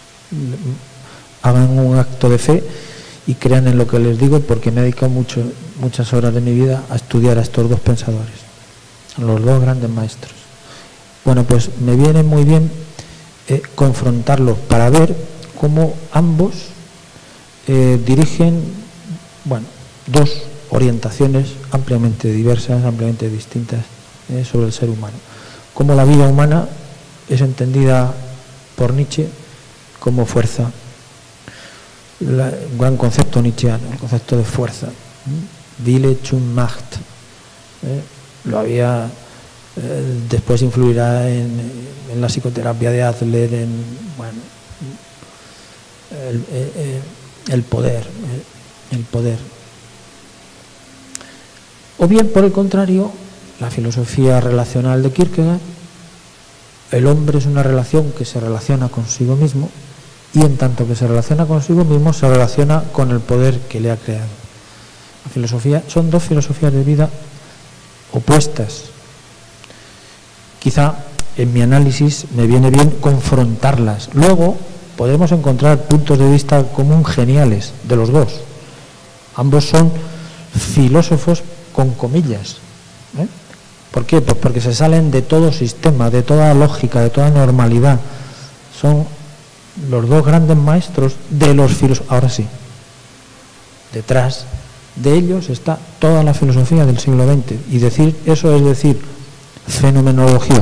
Hagan un acto de fe y crean en lo que les digo, porque me he dedicado mucho, muchas horas de mi vida a estudiar a estos dos pensadores, los dos grandes maestros. Bueno, pues me viene muy bien eh, confrontarlos para ver cómo ambos eh, dirigen, bueno, dos orientaciones ampliamente diversas, ampliamente distintas eh, sobre el ser humano. Cómo la vida humana es entendida por Nietzsche como fuerza. La, un gran concepto nietzscheano, el concepto de fuerza. Wille zum Macht. ¿eh? Lo había, eh, después influirá en, en la psicoterapia de Adler, en bueno, el, el, el poder, el, el poder. O bien, por el contrario, la filosofía relacional de Kierkegaard, el hombre es una relación que se relaciona consigo mismo, y en tanto que se relaciona consigo mismo, se relaciona con el poder que le ha creado. La filosofía, son dos filosofías de vida opuestas. Quizá en mi análisis me viene bien confrontarlas. Luego podemos encontrar puntos de vista común geniales de los dos. Ambos son filósofos con comillas. ¿eh? ¿Por qué? Pues porque se salen de todo sistema, de toda lógica, de toda normalidad. Son los dos grandes maestros de los filósofos. Ahora sí, detrás de ellos está toda la filosofía del siglo veinte, y decir eso es decir fenomenología.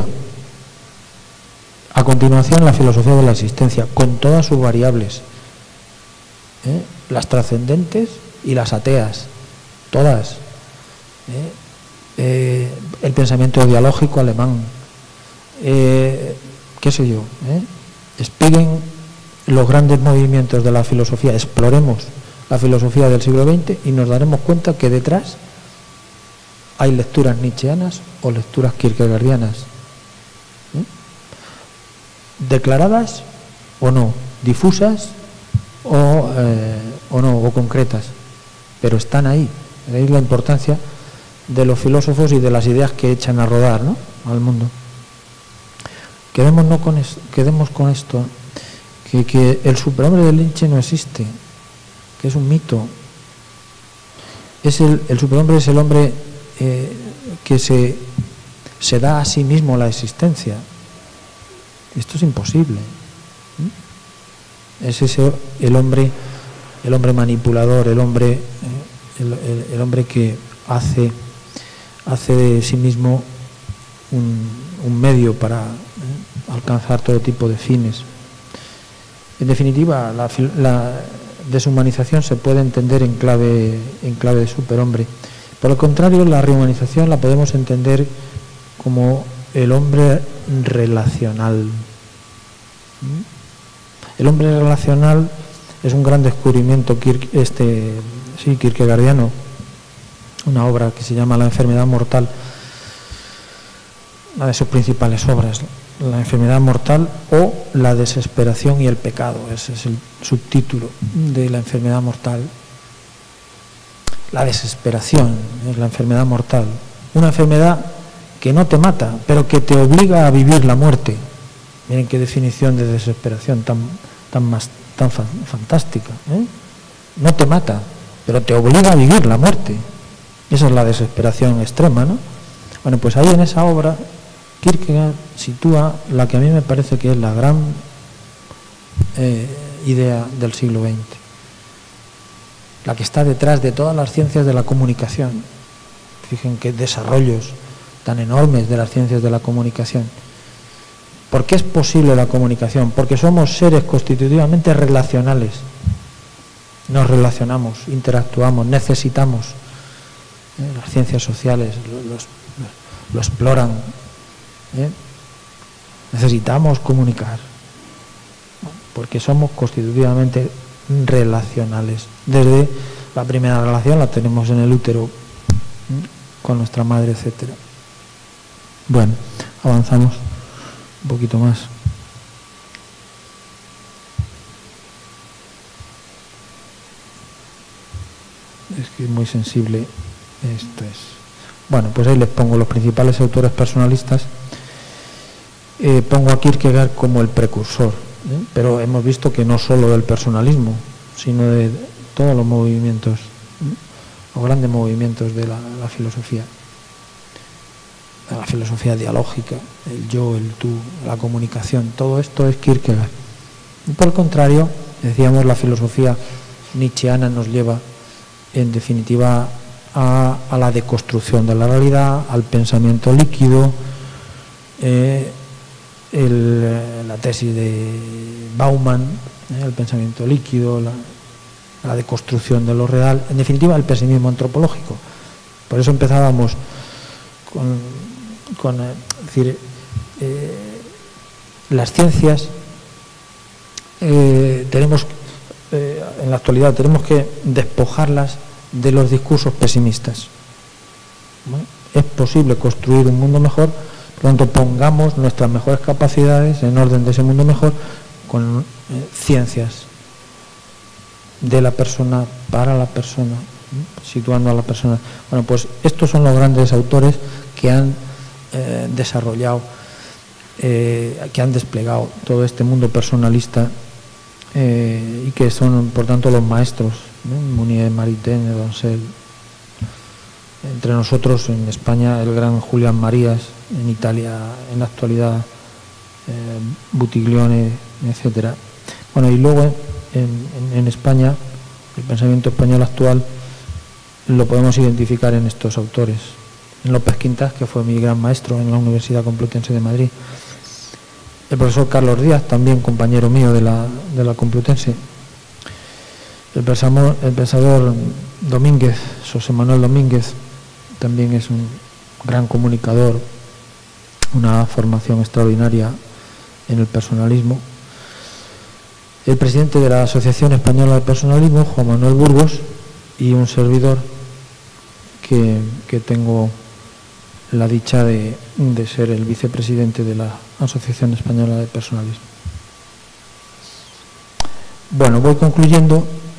A continuación, la filosofía de la existencia, con todas sus variables, ¿eh? las trascendentes y las ateas, todas. ¿eh? Eh, el pensamiento dialógico alemán, eh, qué sé yo, ¿eh? Spiegel, los grandes movimientos de la filosofía. Exploremos la filosofía del siglo veinte y nos daremos cuenta que detrás hay lecturas nietzscheanas o lecturas kierkegaardianas, ¿eh? declaradas o no, difusas o, eh, o no, o concretas, pero están ahí. Veis la importancia de los filósofos y de las ideas que echan a rodar, ¿no?, al mundo. Quedémonos, no con, es, quedemos con esto, que, que el superhombre de Nietzsche no existe, que es un mito. Es el, el superhombre es el hombre eh, que se, se da a sí mismo la existencia. Esto es imposible. ¿Mm? Es ese el hombre, el hombre manipulador, el hombre, eh, el, el, el hombre que hace, hace de sí mismo un, un medio para eh, alcanzar todo tipo de fines. En definitiva, la, la deshumanización se puede entender en clave, en clave de superhombre. Por el contrario, la rehumanización la podemos entender como el hombre relacional. El hombre relacional es un gran descubrimiento este, sí, kierkegaardiano, una obra que se llama La enfermedad mortal, una de sus principales obras. La enfermedad mortal o la desesperación y el pecado, ese es el subtítulo de La enfermedad mortal. La desesperación es la enfermedad mortal, una enfermedad que no te mata, pero que te obliga a vivir la muerte. Miren qué definición de desesperación tan, tan, más, tan fa, fantástica, ¿eh? No te mata, pero te obliga a vivir la muerte. Esa es la desesperación extrema, ¿no? Bueno, pues ahí en esa obra Kierkegaard sitúa la que a mí me parece que es la gran eh, idea del siglo veinte, la que está detrás de todas las ciencias de la comunicación. Fíjense qué desarrollos tan enormes de las ciencias de la comunicación. ¿Por qué es posible la comunicación? Porque somos seres constitutivamente relacionales. Nos relacionamos, interactuamos, necesitamos. ¿eh? Las ciencias sociales lo, lo, lo exploran. ¿eh? Necesitamos comunicar, porque somos constitutivamente relacionales. Desde la primera relación la tenemos en el útero, ¿eh? con nuestra madre, etcétera. Bueno, avanzamos un poquito más. Es que es muy sensible esto es. Bueno, pues ahí les pongo los principales autores personalistas. Eh, pongo a Kierkegaard como el precursor, ¿eh? Pero hemos visto que no solo del personalismo, sino de todos los movimientos, ¿eh? los grandes movimientos de la, la filosofía. La filosofía dialógica, el yo, el tú, la comunicación, todo esto es Kierkegaard. Y por el contrario, decíamos, la filosofía nietzscheana nos lleva, en definitiva, a, a la deconstrucción de la realidad, al pensamiento líquido, eh, el, la tesis de Bauman, eh, el pensamiento líquido, la, la deconstrucción de lo real, en definitiva, el pesimismo antropológico. Por eso empezábamos con... con es decir, eh, las ciencias eh, tenemos eh, en la actualidad tenemos que despojarlas de los discursos pesimistas. ¿no? Es posible construir un mundo mejor, por lo tanto pongamos nuestras mejores capacidades en orden de ese mundo mejor con eh, ciencias de la persona, para la persona, ¿no? situando a la persona. Bueno, pues estos son los grandes autores que han Eh, desarrollado, eh, que han desplegado todo este mundo personalista eh, y que son, por tanto, los maestros, ¿no? Mounier, Maritain, Doncel. Entre nosotros, en España, el gran Julián Marías, en Italia, en la actualidad, eh, Buttiglione, etcétera. Bueno, y luego en, en, en España, el pensamiento español actual lo podemos identificar en estos autores. En López Quintas, que fue mi gran maestro en la Universidad Complutense de Madrid. El profesor Carlos Díaz, también compañero mío de la, de la Complutense. El pensador, el pensador Domínguez, José Manuel Domínguez, también es un gran comunicador, una formación extraordinaria en el personalismo. El presidente de la Asociación Española de Personalismo, Juan Manuel Burgos, y un servidor que, que tengo la dicha de, de ser el vicepresidente de la Asociación Española de Personalismo. Bueno, voy concluyendo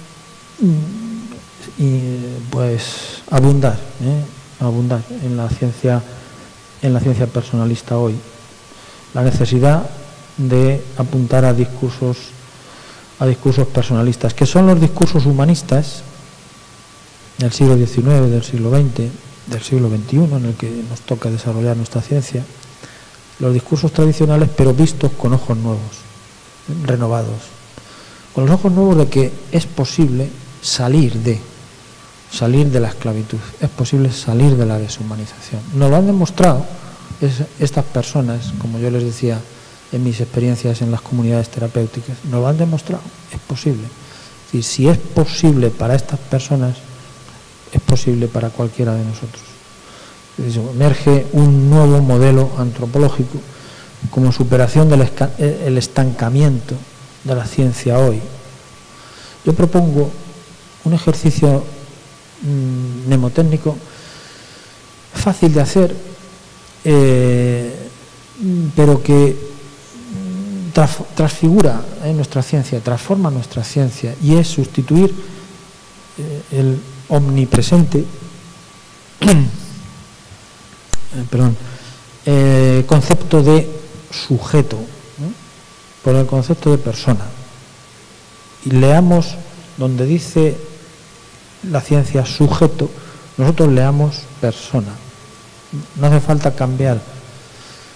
y pues abundar, ¿eh? abundar en la ciencia, en la ciencia personalista hoy. La necesidad de apuntar a discursos, a discursos personalistas, que son los discursos humanistas del siglo diecinueve, del siglo veinte, del siglo veintiuno, en el que nos toca desarrollar nuestra ciencia, los discursos tradicionales, pero vistos con ojos nuevos, renovados, con los ojos nuevos de que es posible salir de, salir de la esclavitud, es posible salir de la deshumanización. Nos lo han demostrado es, estas personas, como yo les decía en mis experiencias en las comunidades terapéuticas, nos lo han demostrado, es posible. Es decir, si es posible para estas personas, es posible para cualquiera de nosotros. Emerge un nuevo modelo antropológico como superación del el estancamiento de la ciencia hoy. Yo propongo un ejercicio mmm, mnemotécnico fácil de hacer, eh, pero que traf, transfigura eh, nuestra ciencia, transforma nuestra ciencia, y es sustituir eh, el omnipresente eh, perdón eh, concepto de sujeto, ¿no? por el concepto de persona, y leamos donde dice la ciencia sujeto, nosotros leamos persona. No hace falta cambiar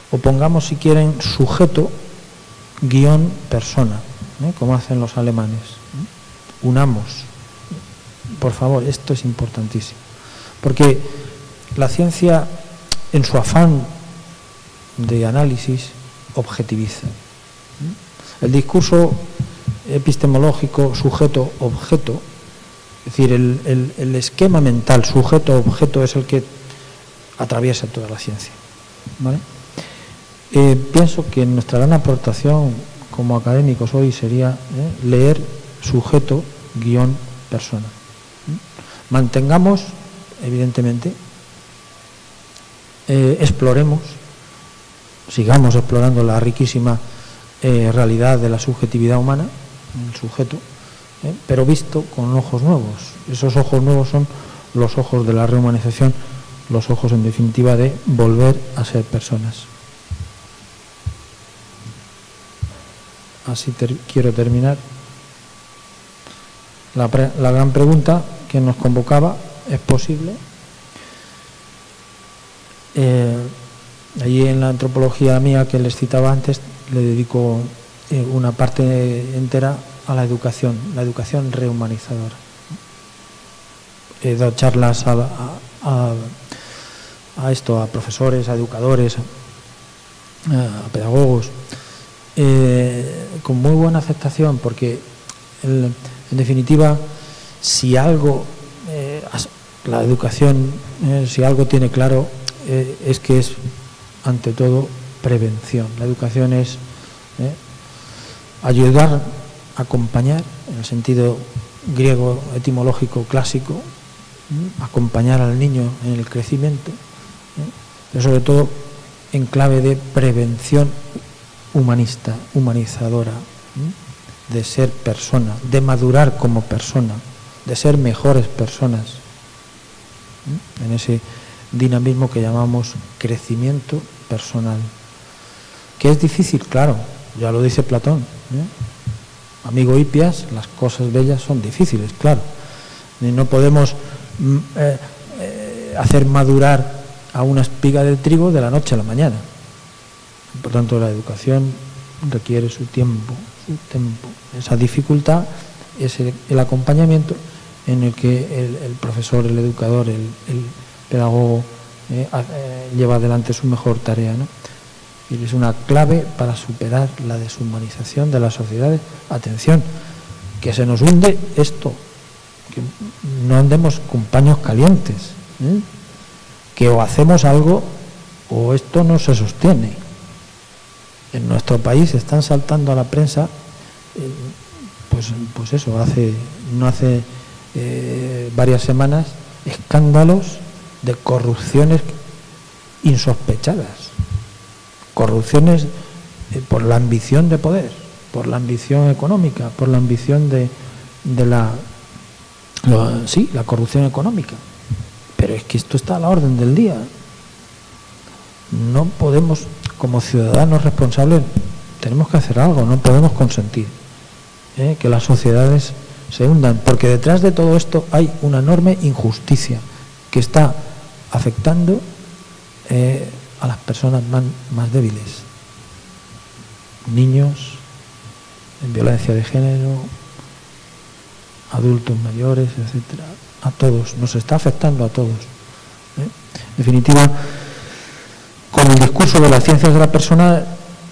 o pongamos, si quieren, sujeto, guión, persona, ¿eh? como hacen los alemanes. Unamos. Por favor, esto es importantísimo. Porque la ciencia, en su afán de análisis, objetiviza. El discurso epistemológico sujeto-objeto, es decir, el, el, el esquema mental sujeto-objeto es el que atraviesa toda la ciencia, ¿vale? Eh, pienso que nuestra gran aportación como académicos hoy sería eh, leer sujeto guión persona. ¿Mm? Mantengamos, evidentemente, eh, exploremos, sigamos explorando la riquísima eh, realidad de la subjetividad humana, el sujeto, eh, pero visto con ojos nuevos. Esos ojos nuevos son los ojos de la rehumanización, los ojos, en definitiva, de volver a ser personas. Así ter quiero terminar. La, pre la gran pregunta que nos convocaba: ¿es posible? Eh, allí en la antropología mía que les citaba antes, le dedico eh, una parte entera a la educación, la educación rehumanizadora. He dado charlas a, a, a, a esto, a profesores, a educadores, a, a pedagogos, eh, con muy buena aceptación, porque el, en definitiva, si algo, eh, la educación, eh, si algo tiene claro, eh, es que es, ante todo, prevención. La educación es eh, ayudar, acompañar, en el sentido griego etimológico clásico, ¿eh? acompañar al niño en el crecimiento, ¿eh? pero sobre todo en clave de prevención humanista, humanizadora, ¿eh? de ser persona, de madurar como persona, de ser mejores personas, ¿eh? en ese dinamismo que llamamos crecimiento personal. ¿Que es difícil? Claro, ya lo dice Platón, ¿eh? Amigo Hipias, las cosas bellas son difíciles, claro. Y no podemos eh, eh, hacer madurar a una espiga de trigo de la noche a la mañana. Por tanto, la educación requiere su tiempo, su tiempo. Esa dificultad es el, el acompañamiento en el que el, el profesor, el educador, el, el pedagogo eh, eh, lleva adelante su mejor tarea, ¿no? Y es una clave para superar la deshumanización de las sociedades. Atención, que se nos hunde esto, que no andemos con paños calientes, ¿eh? que o hacemos algo o esto no se sostiene. En nuestro país están saltando a la prensa, eh, pues, pues eso, hace no hace eh, varias semanas, escándalos de corrupciones insospechadas. Corrupciones eh, por la ambición de poder, por la ambición económica, por la ambición de, de la, lo, sí, la corrupción económica. Pero es que esto está a la orden del día. No podemos, como ciudadanos responsables, tenemos que hacer algo, no podemos consentir eh, que las sociedades se hundan, porque detrás de todo esto hay una enorme injusticia que está afectando eh, a las personas más, más débiles, niños en violencia de género, adultos mayores, etcétera, a todos, nos está afectando a todos. ¿eh? En definitiva, con el discurso de las ciencias de la persona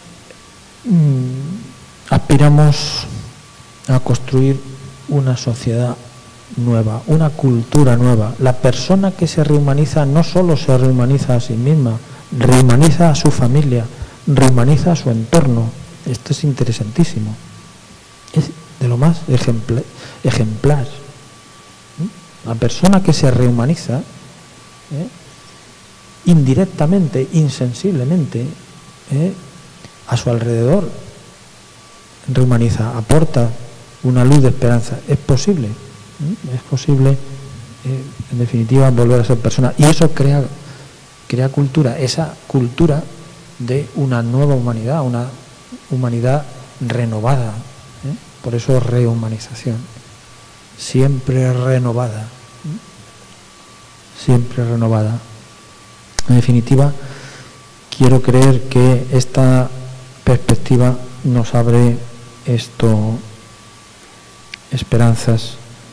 mmm, aspiramos a construir una sociedad nueva, una cultura nueva. La persona que se rehumaniza no solo se rehumaniza a sí misma, rehumaniza a su familia, rehumaniza a su entorno. Esto es interesantísimo. Es de lo más ejemplar. ejemplar. La persona que se rehumaniza, ¿eh? indirectamente, insensiblemente, ¿eh? a su alrededor, rehumaniza, aporta una luz de esperanza. Es posible, ¿eh? es posible, eh, en definitiva, volver a ser persona. Y eso crea... crea cultura, esa cultura de una nueva humanidad, una humanidad renovada, ¿eh? por eso rehumanización, siempre renovada, ¿eh? siempre renovada. En definitiva, quiero creer que esta perspectiva nos abre esto, esperanzas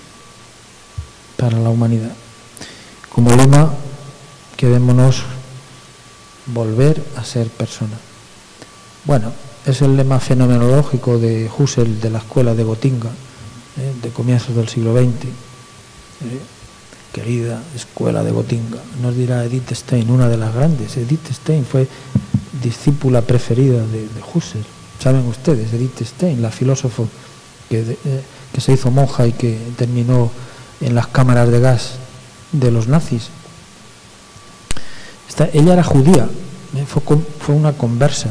para la humanidad. Como lema, quedémonos volver a ser persona. Bueno, es el lema fenomenológico de Husserl de la escuela de Gotinga, ¿eh? de comienzos del siglo veinte. ¿eh? Querida escuela de Gotinga, nos dirá Edith Stein, una de las grandes. Edith Stein fue discípula preferida de, de Husserl. Saben ustedes, Edith Stein, la filósofo que, de, eh, que se hizo monja y que terminó en las cámaras de gas de los nazis. Esta, ella era judía, ¿eh? fue, fue una conversa.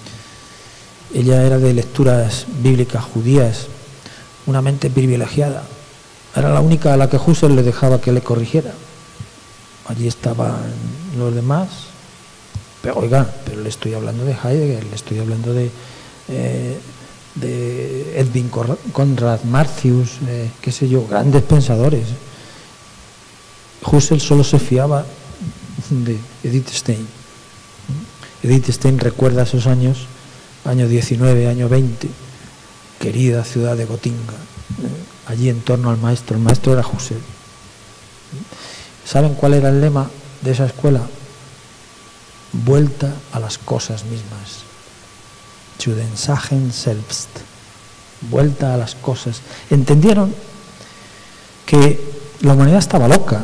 Ella era de lecturas bíblicas judías, una mente privilegiada. Era la única a la que Husserl le dejaba que le corrigiera. Allí estaban los demás. Pero oiga, pero le estoy hablando de Heidegger, le estoy hablando de, eh, de Edwin Conrad Martius, eh, qué sé yo, grandes pensadores. Husserl solo se fiaba de Edith Stein. Edith Stein recuerda esos años, año diecinueve, año veinte, querida ciudad de Gotinga, eh, allí en torno al maestro. El maestro era Husserl. ¿Saben cuál era el lema de esa escuela? Vuelta a las cosas mismas. Zu den Sachen selbst. Vuelta a las cosas. Entendieron que la humanidad estaba loca.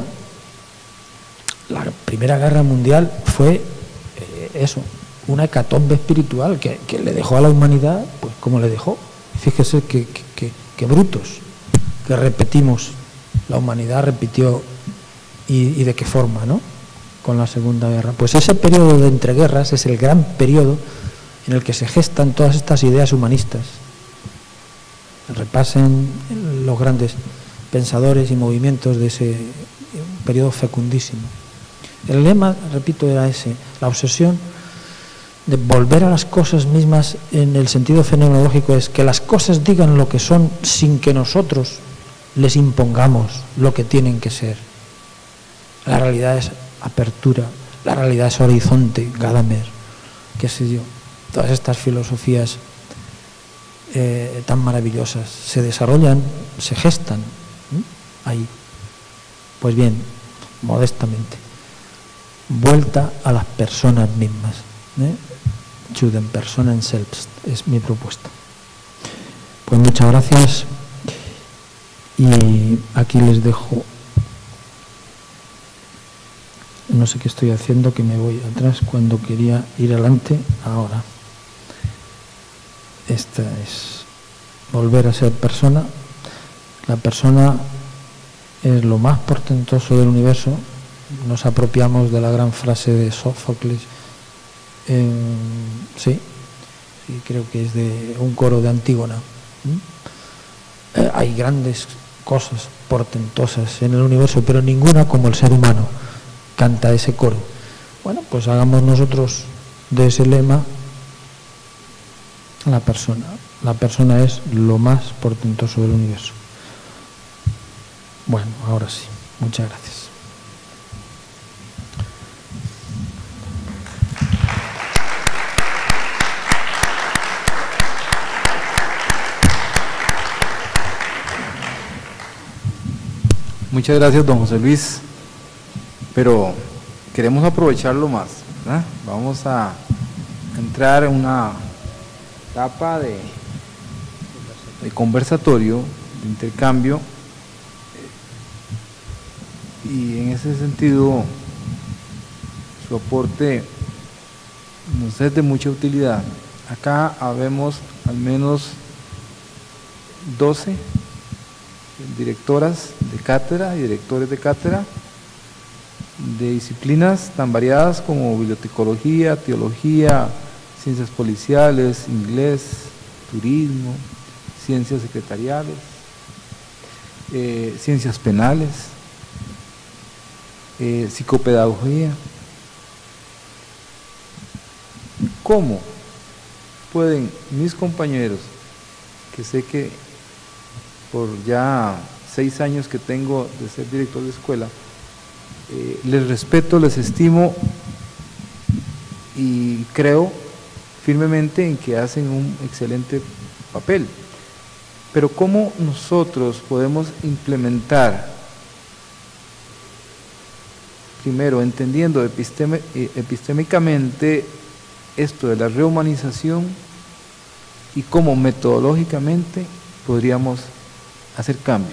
La Primera Guerra Mundial fue eh, eso, una hecatombe espiritual que, que le dejó a la humanidad, pues como le dejó. Fíjese que, que, que, que brutos, que repetimos, la humanidad repitió y, y de qué forma, ¿no? Con la Segunda Guerra. Pues ese periodo de entreguerras es el gran periodo en el que se gestan todas estas ideas humanistas. Repasen los grandes pensadores y movimientos de ese periodo fecundísimo. El lema, repito, era ese, la obsesión de volver a las cosas mismas en el sentido fenomenológico es que las cosas digan lo que son sin que nosotros les impongamos lo que tienen que ser. La realidad es apertura, la realidad es horizonte, Gadamer, qué sé yo. Todas estas filosofías eh, tan maravillosas se desarrollan, se gestan ¿eh? ahí. Pues bien, modestamente, vuelta a las personas mismas. ¿eh? Zu den Personen selbst es mi propuesta. Pues muchas gracias y aquí les dejo. No sé qué estoy haciendo, que me voy atrás cuando quería ir adelante. Ahora, esta es volver a ser persona. La persona es lo más portentoso del universo. Nos apropiamos de la gran frase de Sófocles. Eh, sí, sí, creo que es de un coro de Antígona. ¿Mm? Eh, hay grandes cosas portentosas en el universo, pero ninguna como el ser humano. Canta ese coro. Bueno, pues hagamos nosotros de ese lema la persona. La persona es lo más portentoso del universo. Bueno, ahora sí. Muchas gracias. Muchas gracias, don José Luis. Pero queremos aprovecharlo más, ¿verdad? Vamos a entrar en una etapa de, de conversatorio, de intercambio, y en ese sentido su aporte nos es de mucha utilidad. Acá habemos al menos doce directoras de cátedra y directores de cátedra de disciplinas tan variadas como bibliotecología, teología, ciencias policiales, inglés, turismo, ciencias secretariales, eh, ciencias penales, eh, psicopedagogía. ¿Cómo pueden mis compañeros, que sé que por ya seis años que tengo de ser director de escuela, Eh, les respeto, les estimo y creo firmemente en que hacen un excelente papel. Pero ¿cómo nosotros podemos implementar, primero entendiendo episteme, epistémicamente esto de la rehumanización, y cómo metodológicamente podríamos hacer cambios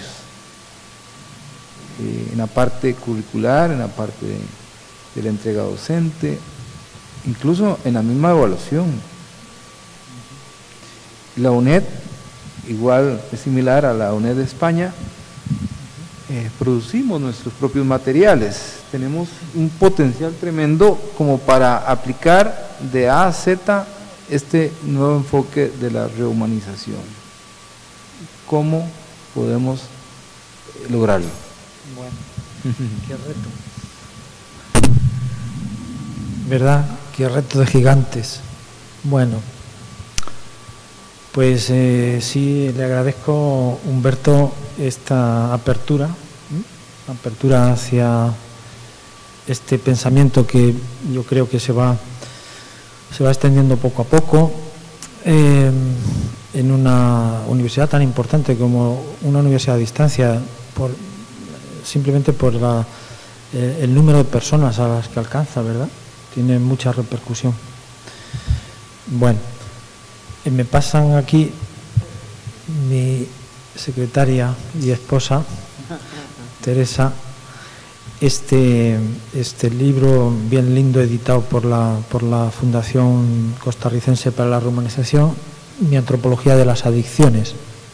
eh, en la parte curricular, en la parte de, de la entrega docente, incluso en la misma evaluación? La UNED, igual es similar a la UNED de España, eh, producimos nuestros propios materiales, tenemos un potencial tremendo como para aplicar de A a Z este nuevo enfoque de la rehumanización. ¿Cómo podemos lograrlo? Bueno, qué reto. ¿Verdad? Qué reto de gigantes. Bueno, pues eh, sí, le agradezco, Humberto, esta apertura, ¿eh? apertura hacia este pensamiento que yo creo que se va, se va extendiendo poco a poco eh, en una universidad tan importante como una universidad a distancia, por, simplemente por la, eh, el número de personas a las que alcanza, ¿verdad? Tiene mucha repercusión. Bueno, eh, me pasan aquí mi secretaria y esposa, Teresa, este, este libro bien lindo editado por la, por la Fundación Costarricense para la Rehumanización, Mi antropología de las adicciones,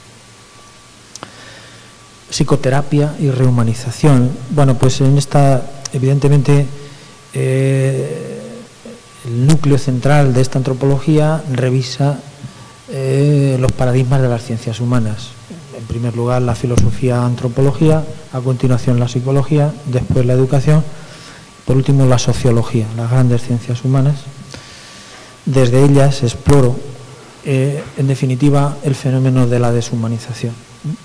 psicoterapia y rehumanización. Bueno, pues en esta, evidentemente, eh, el núcleo central de esta antropología revisa eh, los paradigmas de las ciencias humanas. En primer lugar, la filosofía, antropología, a continuación la psicología, después la educación, por último la sociología, las grandes ciencias humanas. Desde ellas exploro, eh, en definitiva, el fenómeno de la deshumanización,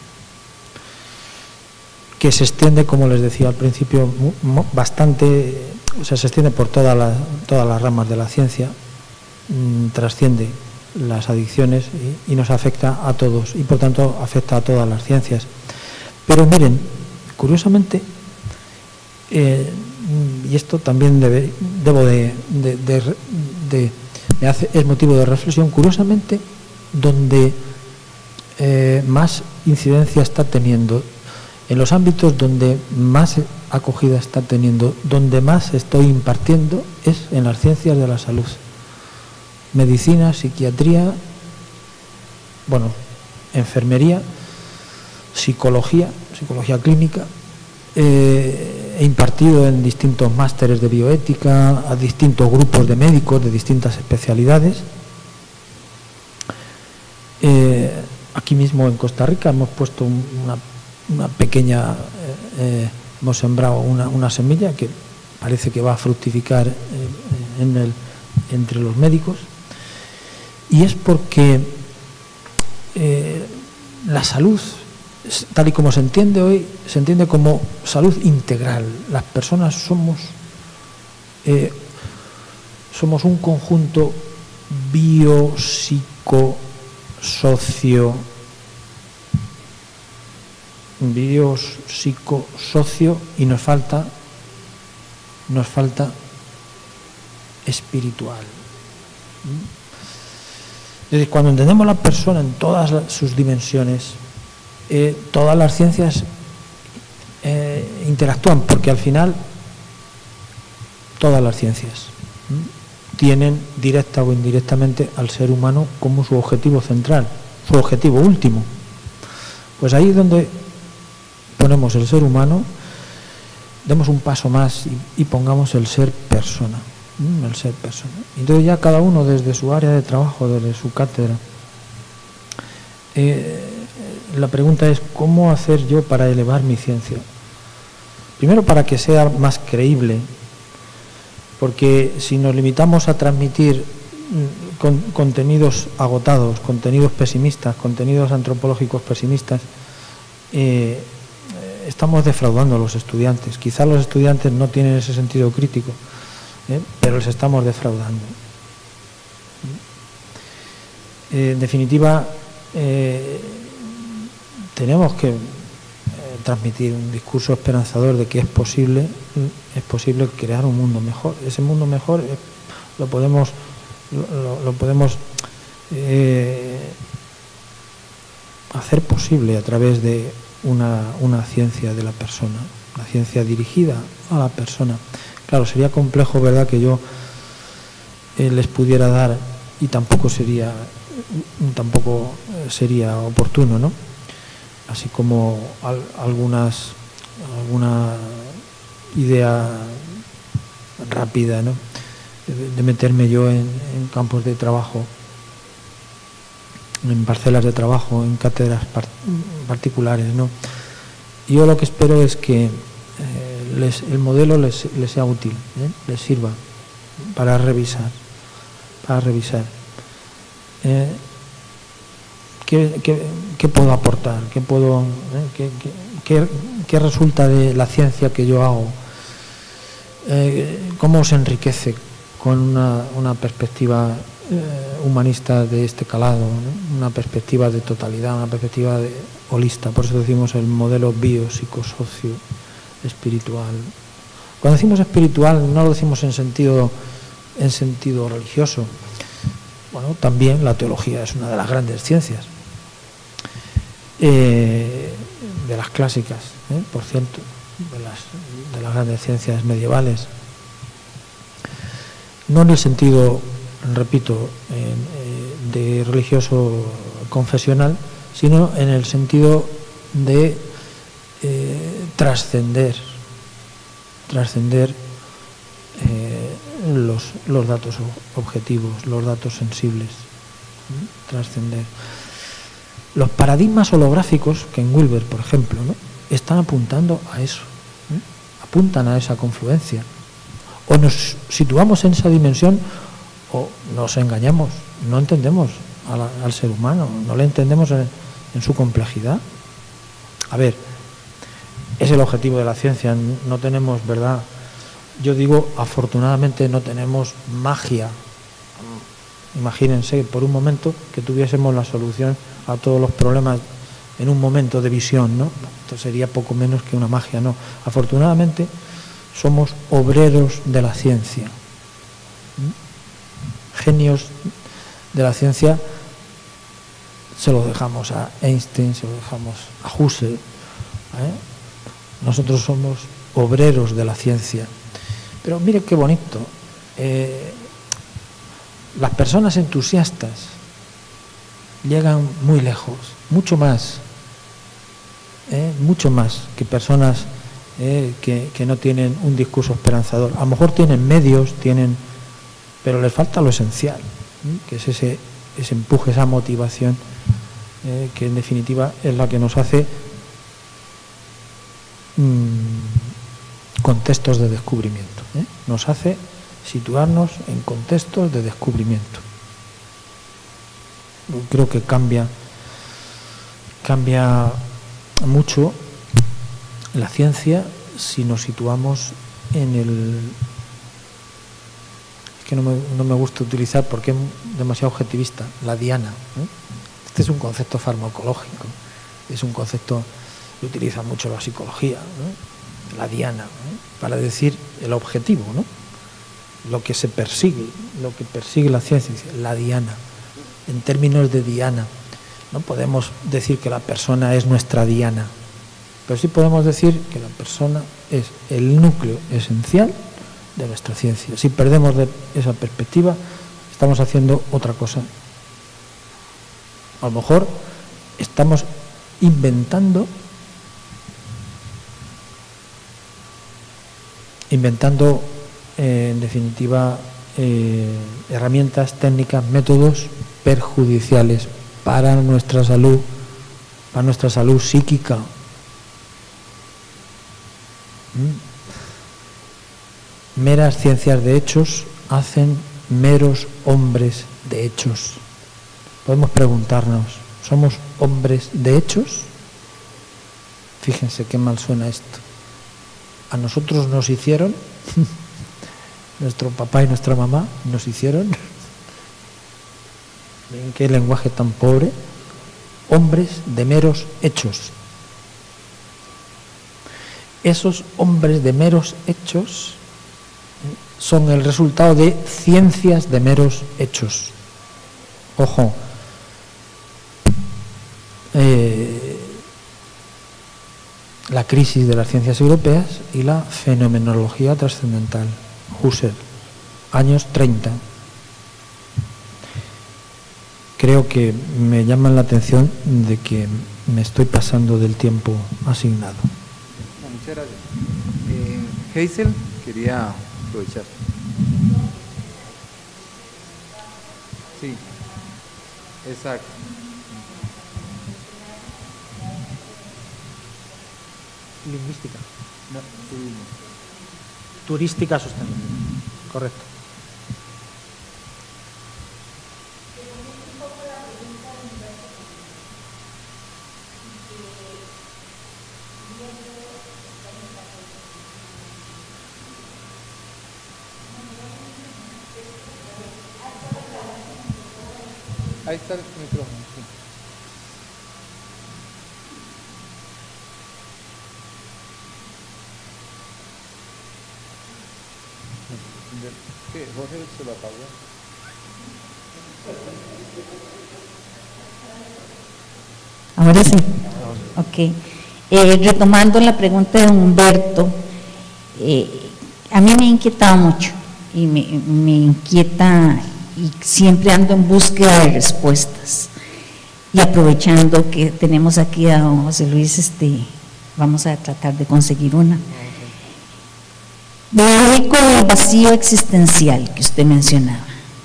que se extiende, como les decía al principio, bastante, o sea, se extiende por todas las, todas las ramas de la ciencia, mmm, trasciende las adicciones y, y nos afecta a todos, y por tanto afecta a todas las ciencias. Pero miren, curiosamente, eh, y esto también debe, debo de, de, de, de me hace, es motivo de reflexión, curiosamente, donde eh, más incidencia está teniendo, en los ámbitos donde más acogida está teniendo, donde más estoy impartiendo, es en las ciencias de la salud. Medicina, psiquiatría, bueno, enfermería, psicología, psicología clínica. Eh, he impartido en distintos másteres de bioética a distintos grupos de médicos de distintas especialidades. Eh, aquí mismo en Costa Rica hemos puesto una, una pequeña, eh, eh, hemos sembrado una, una semilla que parece que va a fructificar eh, en el, entre los médicos. Y es porque eh, la salud, tal y como se entiende hoy, se entiende como salud integral. Las personas somos, eh, somos un conjunto bio, psico, socio, bio, psico, socio, y nos falta, nos falta espiritual. Es decir, cuando entendemos la persona en todas sus dimensiones, eh, todas las ciencias eh, interactúan, porque al final todas las ciencias ¿m? tienen directa o indirectamente al ser humano como su objetivo central, su objetivo último. Pues ahí es donde ponemos el ser humano, demos un paso más y, y pongamos el ser persona. el ser persona. Entonces ya cada uno desde su área de trabajo, desde su cátedra, eh, la pregunta es ¿cómo hacer yo para elevar mi ciencia? Primero, para que sea más creíble, porque si nos limitamos a transmitir con, contenidos agotados, contenidos pesimistas, contenidos antropológicos pesimistas, eh, estamos defraudando a los estudiantes. Quizás los estudiantes no tienen ese sentido crítico, ¿eh? Pero les estamos defraudando. Eh, en definitiva, eh, tenemos que eh, transmitir un discurso esperanzador de que es posible, es posible crear un mundo mejor. Ese mundo mejor eh, lo podemos, lo, lo podemos eh, hacer posible a través de una, una ciencia de la persona, una ciencia dirigida a la persona. Claro, sería complejo, ¿verdad?, que yo eh, les pudiera dar, y tampoco sería tampoco sería oportuno, ¿no? Así como al, algunas alguna idea rápida, ¿no?, de, de meterme yo en, en campos de trabajo, en parcelas de trabajo, en cátedras par particulares, ¿no? Yo lo que espero es que eh, les, el modelo les, les sea útil, ¿eh? Les sirva para revisar, para revisar. Eh, ¿qué, qué, ¿Qué puedo aportar? ¿Qué, puedo, eh, qué, qué, qué, qué resulta de la ciencia que yo hago? Eh, ¿Cómo se enriquece con una, una perspectiva eh, humanista de este calado, ¿no? Una perspectiva de totalidad, una perspectiva de, holista? Por eso decimos el modelo biopsicosocio espiritual. Cuando decimos espiritual no lo decimos en sentido, en sentido religioso. Bueno, también la teología es una de las grandes ciencias, eh, de las clásicas, ¿eh? Por cierto, de las, de las grandes ciencias medievales. No en el sentido, repito, eh, de religioso confesional, sino en el sentido de eh, trascender, trascender eh, los, los datos objetivos, los datos sensibles, ¿eh? Trascender. Los paradigmas holográficos, que en Wilber, por ejemplo, ¿no?, están apuntando a eso, ¿eh? Apuntan a esa confluencia. O nos situamos en esa dimensión o nos engañamos, no entendemos a la, al ser humano, no le entendemos en, en su complejidad. A ver, es el objetivo de la ciencia, no tenemos, ¿verdad? Yo digo, afortunadamente no tenemos magia. Imagínense por un momento que tuviésemos la solución a todos los problemas en un momento de visión, ¿no? Esto sería poco menos que una magia, no. Afortunadamente somos obreros de la ciencia, ¿Mm? Genios de la ciencia se lo dejamos a Einstein, se lo dejamos a Husserl, ¿eh? Nosotros somos obreros de la ciencia. Pero mire qué bonito, eh, las personas entusiastas llegan muy lejos, mucho más, eh, mucho más que personas eh, que, que no tienen un discurso esperanzador. A lo mejor tienen medios, tienen, pero les falta lo esencial, ¿eh? Que es ese, ese empuje, esa motivación, eh, que en definitiva es la que nos hace mmm, contextos de descubrimiento, ¿eh? Nos hace situarnos en contextos de descubrimiento. Creo que cambia, cambia mucho la ciencia si nos situamos en el... Es que no me, no me gusta utilizar porque es demasiado objetivista, la diana, ¿eh? Este es un concepto farmacológico, es un concepto que utiliza mucho la psicología, ¿no? La diana, ¿eh? Para decir el objetivo, ¿no? Lo que se persigue, lo que persigue la ciencia, la diana. En términos de diana, no podemos decir que la persona es nuestra diana, pero sí podemos decir que la persona es el núcleo esencial de nuestra ciencia. Si perdemos de esa perspectiva, estamos haciendo otra cosa. A lo mejor estamos inventando, inventando eh, en definitiva eh, herramientas, técnicas, métodos perjudiciales para nuestra salud, para nuestra salud psíquica. ¿Mm? Meras ciencias de hechos hacen meros hombres de hechos. Podemos preguntarnos, ¿somos hombres de hechos? Fíjense qué mal suena esto. ¿A nosotros nos hicieron? nuestro papá y nuestra mamá nos hicieron, ¿en qué lenguaje tan pobre? Hombres de meros hechos. Esos hombres de meros hechos son el resultado de ciencias de meros hechos. Ojo, eh, la crisis de las ciencias europeas y la fenomenología trascendental. Husserl, años treinta. Creo que me llaman la atención de que me estoy pasando del tiempo asignado. Muchas gracias. Eh, Hazel quería aprovechar. Sí, exacto. Lingüística. No, turismo. Turística sostenible. Correcto. Ahí está el micrófono. Sí. ¿Qué? Jorge se lo apagó. Ahora sí. Ok. Eh, retomando la pregunta de Humberto, eh, a mí me ha inquietado mucho y me, me inquieta y siempre ando en búsqueda de respuestas. Y aprovechando que tenemos aquí a don José Luis, este, vamos a tratar de conseguir una. Me voy con el vacío existencial que usted mencionaba.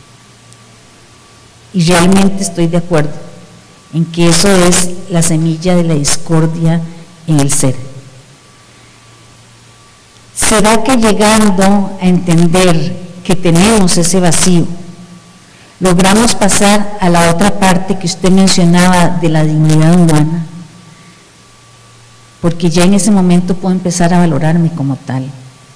Y realmente estoy de acuerdo en que eso es la semilla de la discordia en el ser. ¿Será que llegando a entender que tenemos ese vacío, logramos pasar a la otra parte que usted mencionaba de la dignidad humana? Porque ya en ese momento puedo empezar a valorarme como tal.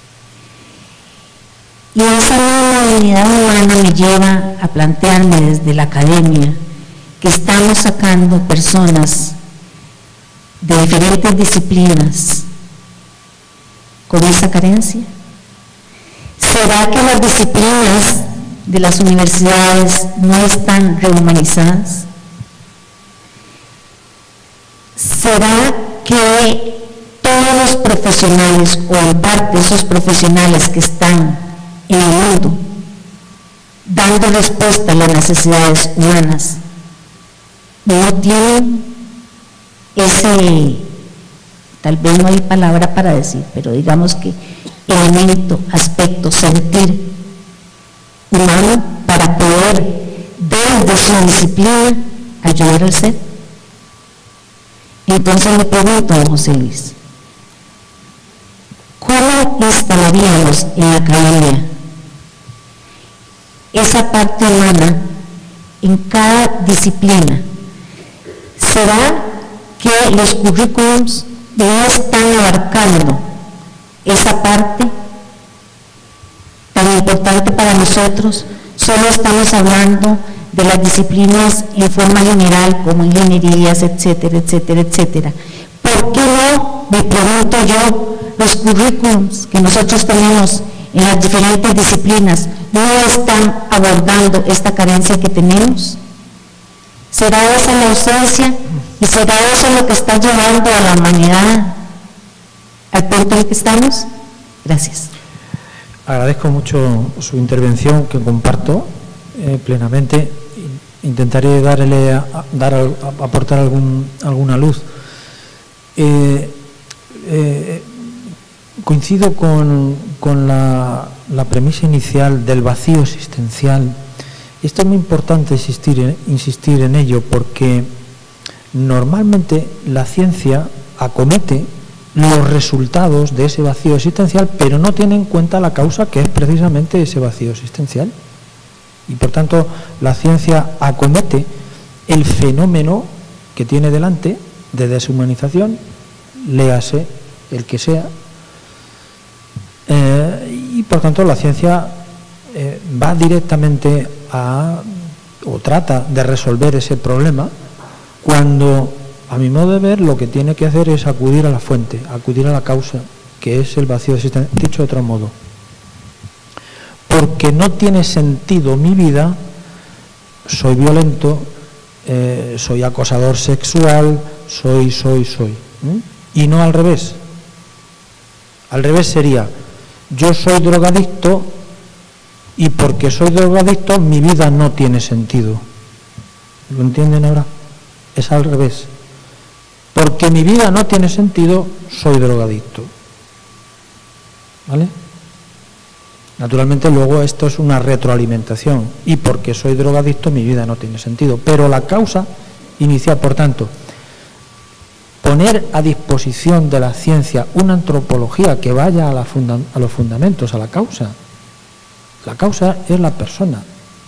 Y esa dignidad humana me lleva a plantearme desde la academia que estamos sacando personas de diferentes disciplinas con esa carencia. ¿Será que las disciplinas de las universidades no están rehumanizadas? ¿Será que todos los profesionales o en parte esos profesionales que están en el mundo dando respuesta a las necesidades humanas no tienen ese, tal vez no hay palabra para decir, pero digamos que elemento, aspecto, sentir humano para poder desde su disciplina ayudar al ser? Entonces le pregunto a José Luis, ¿cómo instalaríamos en la academia esa parte humana en cada disciplina? ¿Será que los currículums no están abarcando esa parte tan importante para nosotros? Solo estamos hablando de las disciplinas en forma general, como ingenierías, etcétera, etcétera, etcétera. ¿Por qué no, me pregunto yo, los currículums que nosotros tenemos en las diferentes disciplinas no están abordando esta carencia que tenemos? ¿Será esa la ausencia y será eso lo que está llevando a la humanidad al punto en el que estamos? Gracias. Agradezco mucho su intervención, que comparto eh, plenamente. Intentaré darle a, dar a, a aportar algún, alguna luz. Eh, eh, coincido con, con la, la premisa inicial del vacío existencial. Esto es muy importante insistir en, insistir en ello, porque normalmente la ciencia acomete los resultados de ese vacío existencial, pero no tiene en cuenta la causa, que es precisamente ese vacío existencial. Y por tanto la ciencia acomete el fenómeno que tiene delante de deshumanización, léase el que sea, eh, y por tanto la ciencia va directamente a, o trata de resolver ese problema, cuando, a mi modo de ver, lo que tiene que hacer es acudir a la fuente, acudir a la causa, que es el vacío existencial. Dicho de otro modo, porque no tiene sentido mi vida, soy violento, eh, soy acosador sexual, soy, soy, soy. ¿eh? Y no al revés. Al revés sería, yo soy drogadicto y porque soy drogadicto mi vida no tiene sentido. ¿Lo entienden ahora? Es al revés. Porque mi vida no tiene sentido, soy drogadicto. ¿Vale? Naturalmente luego esto es una retroalimentación y porque soy drogadicto mi vida no tiene sentido. Pero la causa inicia, por tanto, poner a disposición de la ciencia una antropología que vaya a, la funda a los fundamentos, a la causa. La causa es la persona.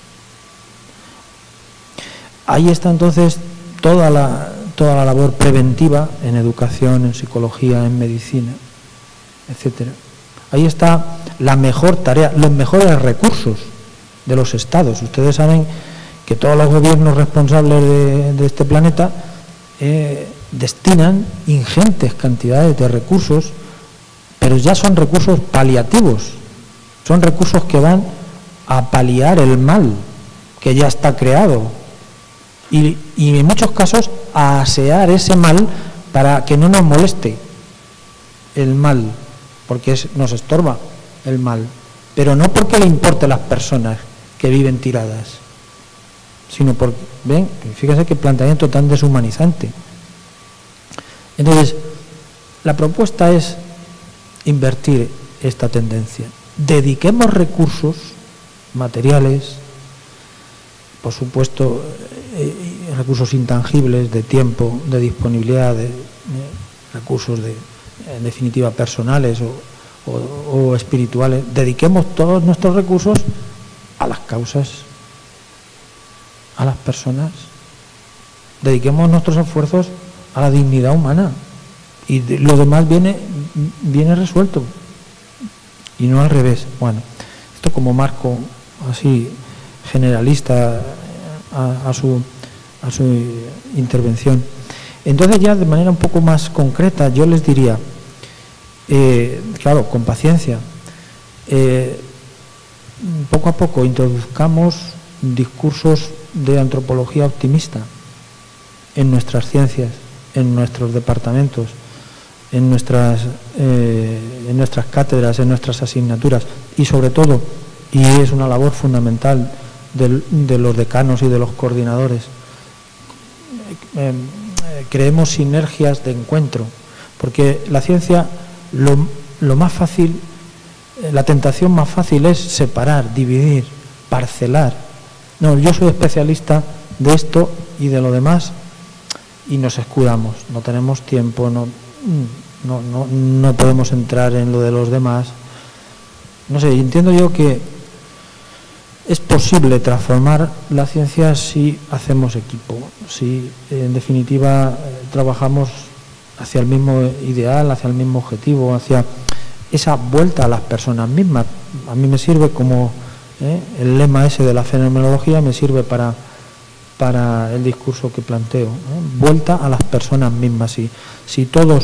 Ahí está entonces toda la, toda la labor preventiva en educación, en psicología, en medicina, etcétera. Ahí está la mejor tarea, los mejores recursos de los estados. Ustedes saben que todos los gobiernos responsables de, de este planeta eh, destinan ingentes cantidades de recursos, pero ya son recursos paliativos, son recursos que van a paliar el mal que ya está creado y, y en muchos casos a asear ese mal para que no nos moleste el mal, porque es, nos estorba el mal, pero no porque le importe a las personas que viven tiradas, sino porque, ven, fíjense qué planteamiento tan deshumanizante. Entonces, la propuesta es invertir esta tendencia. Dediquemos recursos materiales, por supuesto, eh, recursos intangibles de tiempo, de disponibilidad, de, de recursos de, en definitiva, personales o, o, o espirituales. Dediquemos todos nuestros recursos a las causas, a las personas. Dediquemos nuestros esfuerzos a la dignidad humana y de, lo demás viene, viene resuelto y no al revés. Bueno, esto como marco así generalista a, a, su, a su intervención. Entonces ya de manera un poco más concreta yo les diría, eh, claro, con paciencia, eh, poco a poco introduzcamos discursos de antropología optimista en nuestras ciencias, en nuestros departamentos, en nuestras, eh, en nuestras cátedras, en nuestras asignaturas y sobre todo, y es una labor fundamental de, de los decanos y de los coordinadores, eh, eh, creemos sinergias de encuentro, porque la ciencia lo, lo más fácil, eh, la tentación más fácil es separar, dividir, parcelar. No, yo soy especialista de esto y de lo demás y nos escudamos, no tenemos tiempo, no, no, no, no podemos entrar en lo de los demás. No sé, entiendo yo que es posible transformar la ciencia si hacemos equipo, si en definitiva trabajamos hacia el mismo ideal, hacia el mismo objetivo, hacia esa vuelta a las personas mismas. A mí me sirve como eh, el lema ese de la fenomenología, me sirve para, para el discurso que planteo, ¿eh? Vuelta a las personas mismas. Si, si todos,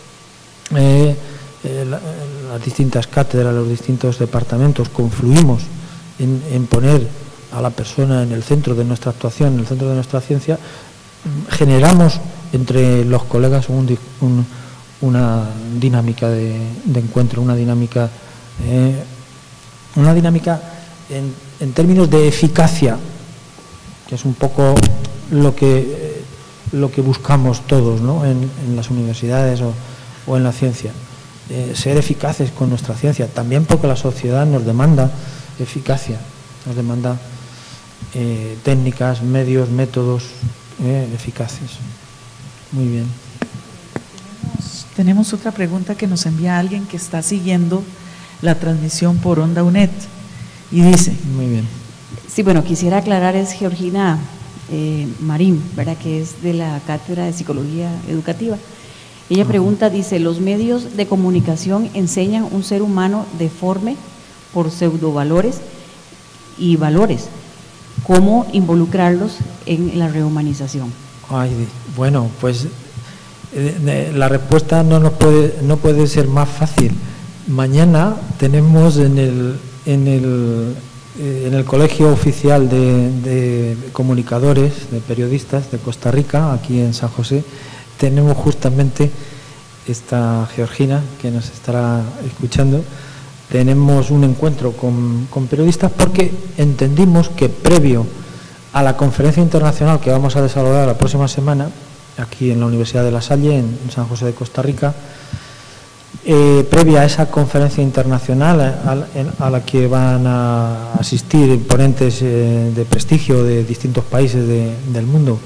eh, eh, la, las distintas cátedras, los distintos departamentos confluimos en, en poner a la persona en el centro de nuestra actuación, en el centro de nuestra ciencia, generamos entre los colegas un, un, una dinámica de, de encuentro, una dinámica, eh, una dinámica en, en términos de eficacia, que es un poco lo que, lo que buscamos todos, ¿no? en, en las universidades o, o en la ciencia, eh, ser eficaces con nuestra ciencia, también porque la sociedad nos demanda eficacia, nos demanda eh, técnicas, medios, métodos eh, eficaces. Muy bien. Tenemos, tenemos otra pregunta que nos envía alguien que está siguiendo la transmisión por Onda UNED y dice. Muy bien. Sí, bueno, quisiera aclarar, es Georgina eh, Marín, ¿verdad?, que es de la Cátedra de Psicología Educativa. Ella pregunta, dice, ¿los medios de comunicación enseñan un ser humano deforme por pseudovalores y valores. ¿Cómo involucrarlos en la rehumanización? Ay, bueno, pues eh, la respuesta no nos puede, no puede ser más fácil. Mañana tenemos en el, en el, eh, en el Colegio Oficial de, de Comunicadores, de Periodistas de Costa Rica, aquí en San José, tenemos justamente esta Georgina que nos estará escuchando. Tenemos un encuentro con, con periodistas porque entendimos que previo a la conferencia internacional que vamos a desarrollar la próxima semana aquí en la Universidad de La Salle, en, en San José de Costa Rica, eh, previa a esa conferencia internacional a, a, a la que van a asistir ponentes eh, de prestigio de distintos países de, del mundo,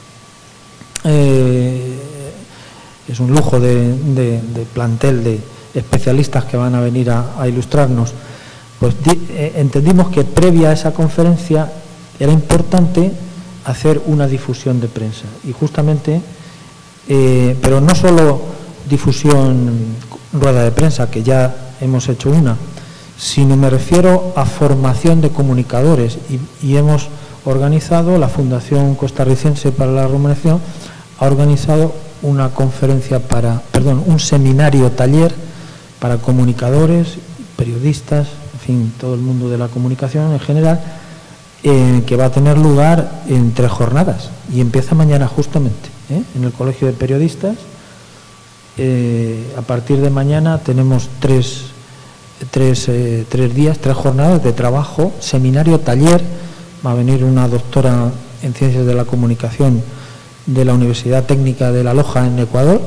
eh, es un lujo de, de, de plantel de especialistas que van a venir a, a ilustrarnos. Pues di, eh, entendimos que previa a esa conferencia era importante hacer una difusión de prensa y justamente, eh, pero no solo difusión rueda de prensa, que ya hemos hecho una, sino me refiero a formación de comunicadores y, y hemos organizado, la Fundación Costarricense para la Rehumanización ha organizado una conferencia para, perdón, un seminario taller para comunicadores, periodistas, en fin, todo el mundo de la comunicación en general, eh, que va a tener lugar en tres jornadas y empieza mañana justamente, ¿eh? en el Colegio de Periodistas. Eh, a partir de mañana tenemos tres, tres, eh, tres días, tres jornadas de trabajo, seminario, taller. Va a venir una doctora en Ciencias de la Comunicación de la Universidad Técnica de La Loja en Ecuador,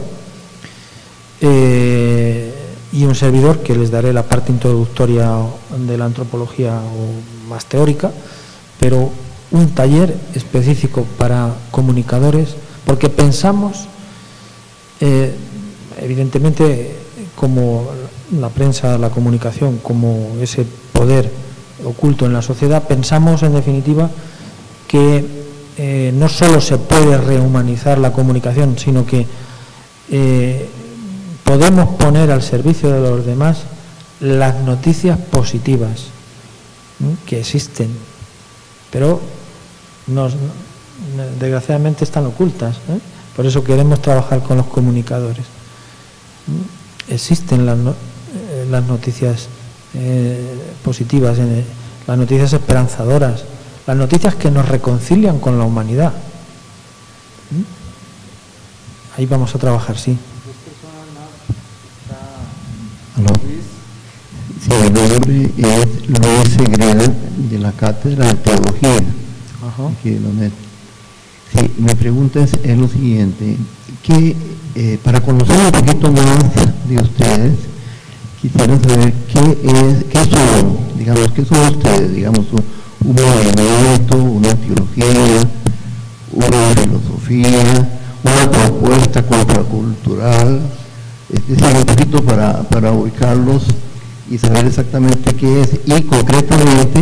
eh, y un servidor que les daré la parte introductoria de la antropología o más teórica, pero un taller específico para comunicadores, porque pensamos, eh, evidentemente, como la prensa, la comunicación, como ese poder oculto en la sociedad, pensamos en definitiva que eh, no solo se puede rehumanizar la comunicación, sino que eh, podemos poner al servicio de los demás las noticias positivas, ¿sí?, que existen, pero nos, desgraciadamente están ocultas, ¿eh? Por eso queremos trabajar con los comunicadores. ¿Sí? Existen las, no, eh, las noticias eh, positivas, eh, las noticias esperanzadoras, las noticias que nos reconcilian con la humanidad. ¿Sí? Ahí vamos a trabajar, sí. ¿Aló? Sí, mi nombre es Luis Segreda, de la Cátedra de Teología. Ajá. Aquí de la U N E D. Sí, mi pregunta es, es lo siguiente, que eh, para conocer un poquito más de ustedes, quisiera saber qué es, qué son, digamos, qué son ustedes, digamos, un, un movimiento, una teología, una filosofía, una propuesta contracultural, es decir, un poquito para, para ubicarlos y saber exactamente qué es, y concretamente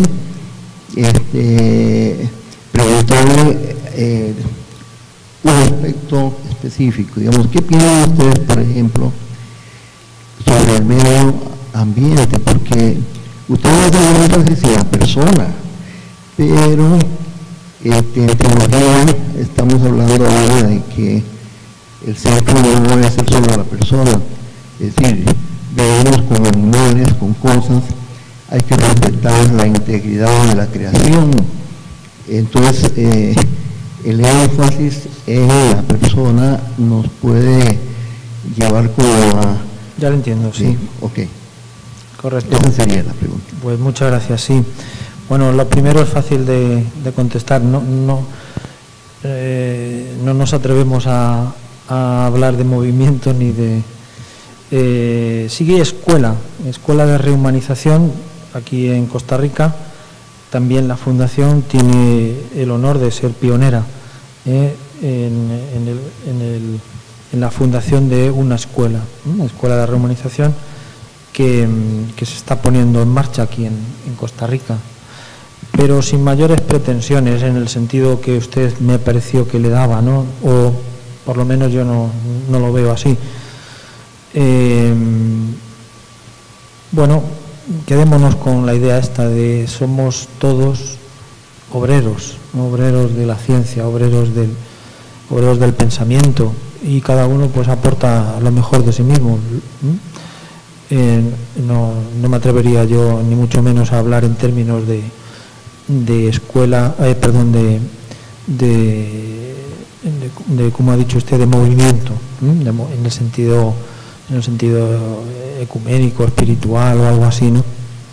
este, preguntarle eh, un aspecto específico, digamos, ¿qué piensan ustedes, por ejemplo, sobre el medio ambiente? Porque ustedes dan énfasis en la persona, pero este, en teología estamos hablando ahora de que el centro no debe ser solo la persona, es decir, vemos con animales, con cosas, hay que respetar la integridad de la creación. Entonces, eh, el énfasis en la persona nos puede llevar como a... Ya lo entiendo, sí. sí. Ok. Correcto. Esa sería la pregunta. Pues muchas gracias, sí. Bueno, lo primero es fácil de, de contestar. No, no, eh, no nos atrevemos a, a hablar de movimiento ni de... Eh, sigue escuela, escuela de rehumanización aquí en Costa Rica. También la Fundación tiene el honor de ser pionera eh, en, en, el, en, el, en la fundación de una escuela, una escuela de rehumanización que, que se está poniendo en marcha aquí en, en Costa Rica, pero sin mayores pretensiones en el sentido que usted me pareció que le daba, ¿no? O por lo menos yo no, no lo veo así. Eh, bueno, quedémonos con la idea esta de somos todos obreros, ¿no? Obreros de la ciencia, obreros del, obreros del pensamiento, y cada uno pues aporta lo mejor de sí mismo. Eh, no, no me atrevería yo ni mucho menos a hablar en términos de, de escuela, eh, perdón, de, de, de, de, como ha dicho usted, de movimiento, ¿eh? de, en el sentido, en el sentido ecuménico, espiritual o algo así, ¿no?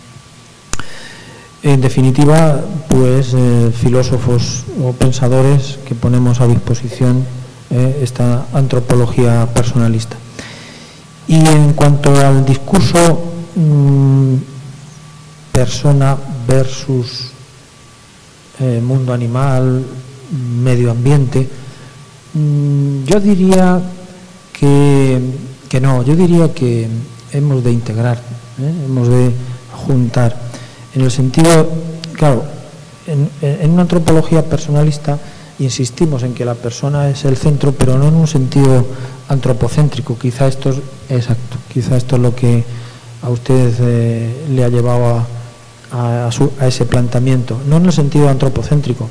En definitiva, pues eh, filósofos o pensadores que ponemos a disposición eh, esta antropología personalista. Y en cuanto al discurso mmm, persona versus eh, mundo animal, medio ambiente, mmm, yo diría que, que no, yo diría que hemos de integrar, ¿eh? hemos de juntar, en el sentido, claro, en, en una antropología personalista insistimos en que la persona es el centro, pero no en un sentido antropocéntrico. Quizá esto es exacto, quizá esto es lo que a usted eh, le ha llevado a, a, su, a ese planteamiento, no en el sentido antropocéntrico,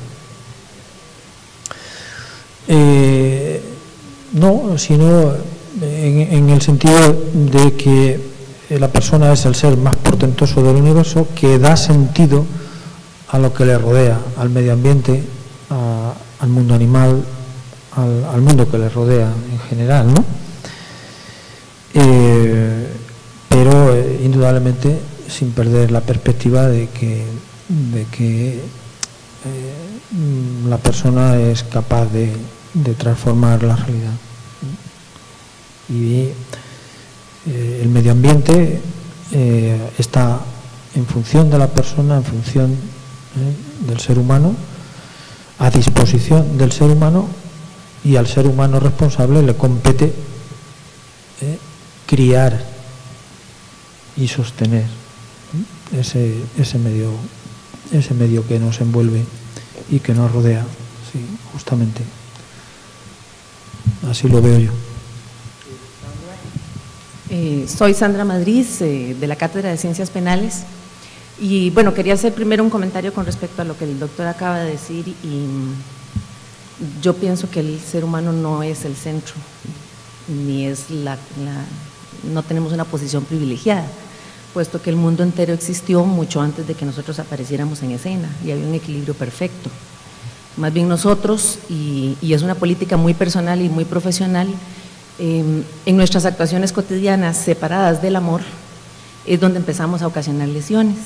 eh, no, sino en, en el sentido de que la persona es el ser más portentoso del universo, que da sentido a lo que le rodea, al medio ambiente, a, al mundo animal, al, al mundo que le rodea en general, ¿no? Eh, pero eh, indudablemente sin perder la perspectiva de que, de que eh, la persona es capaz de, de transformar la realidad. Y eh, el medio ambiente eh, está en función de la persona, en función eh, del ser humano, a disposición del ser humano, y al ser humano responsable le compete eh, criar y sostener ¿eh? ese, ese, medio, ese medio que nos envuelve y que nos rodea. Sí, justamente. Así lo veo yo. Eh, soy Sandra Madrid, eh, de la Cátedra de Ciencias Penales, y bueno, quería hacer primero un comentario con respecto a lo que el doctor acaba de decir, y yo pienso que el ser humano no es el centro, ni es la, la no tenemos una posición privilegiada, puesto que el mundo entero existió mucho antes de que nosotros apareciéramos en escena y había un equilibrio perfecto. Más bien nosotros, y, y es una política muy personal y muy profesional, eh, en nuestras actuaciones cotidianas separadas del amor, es donde empezamos a ocasionar lesiones.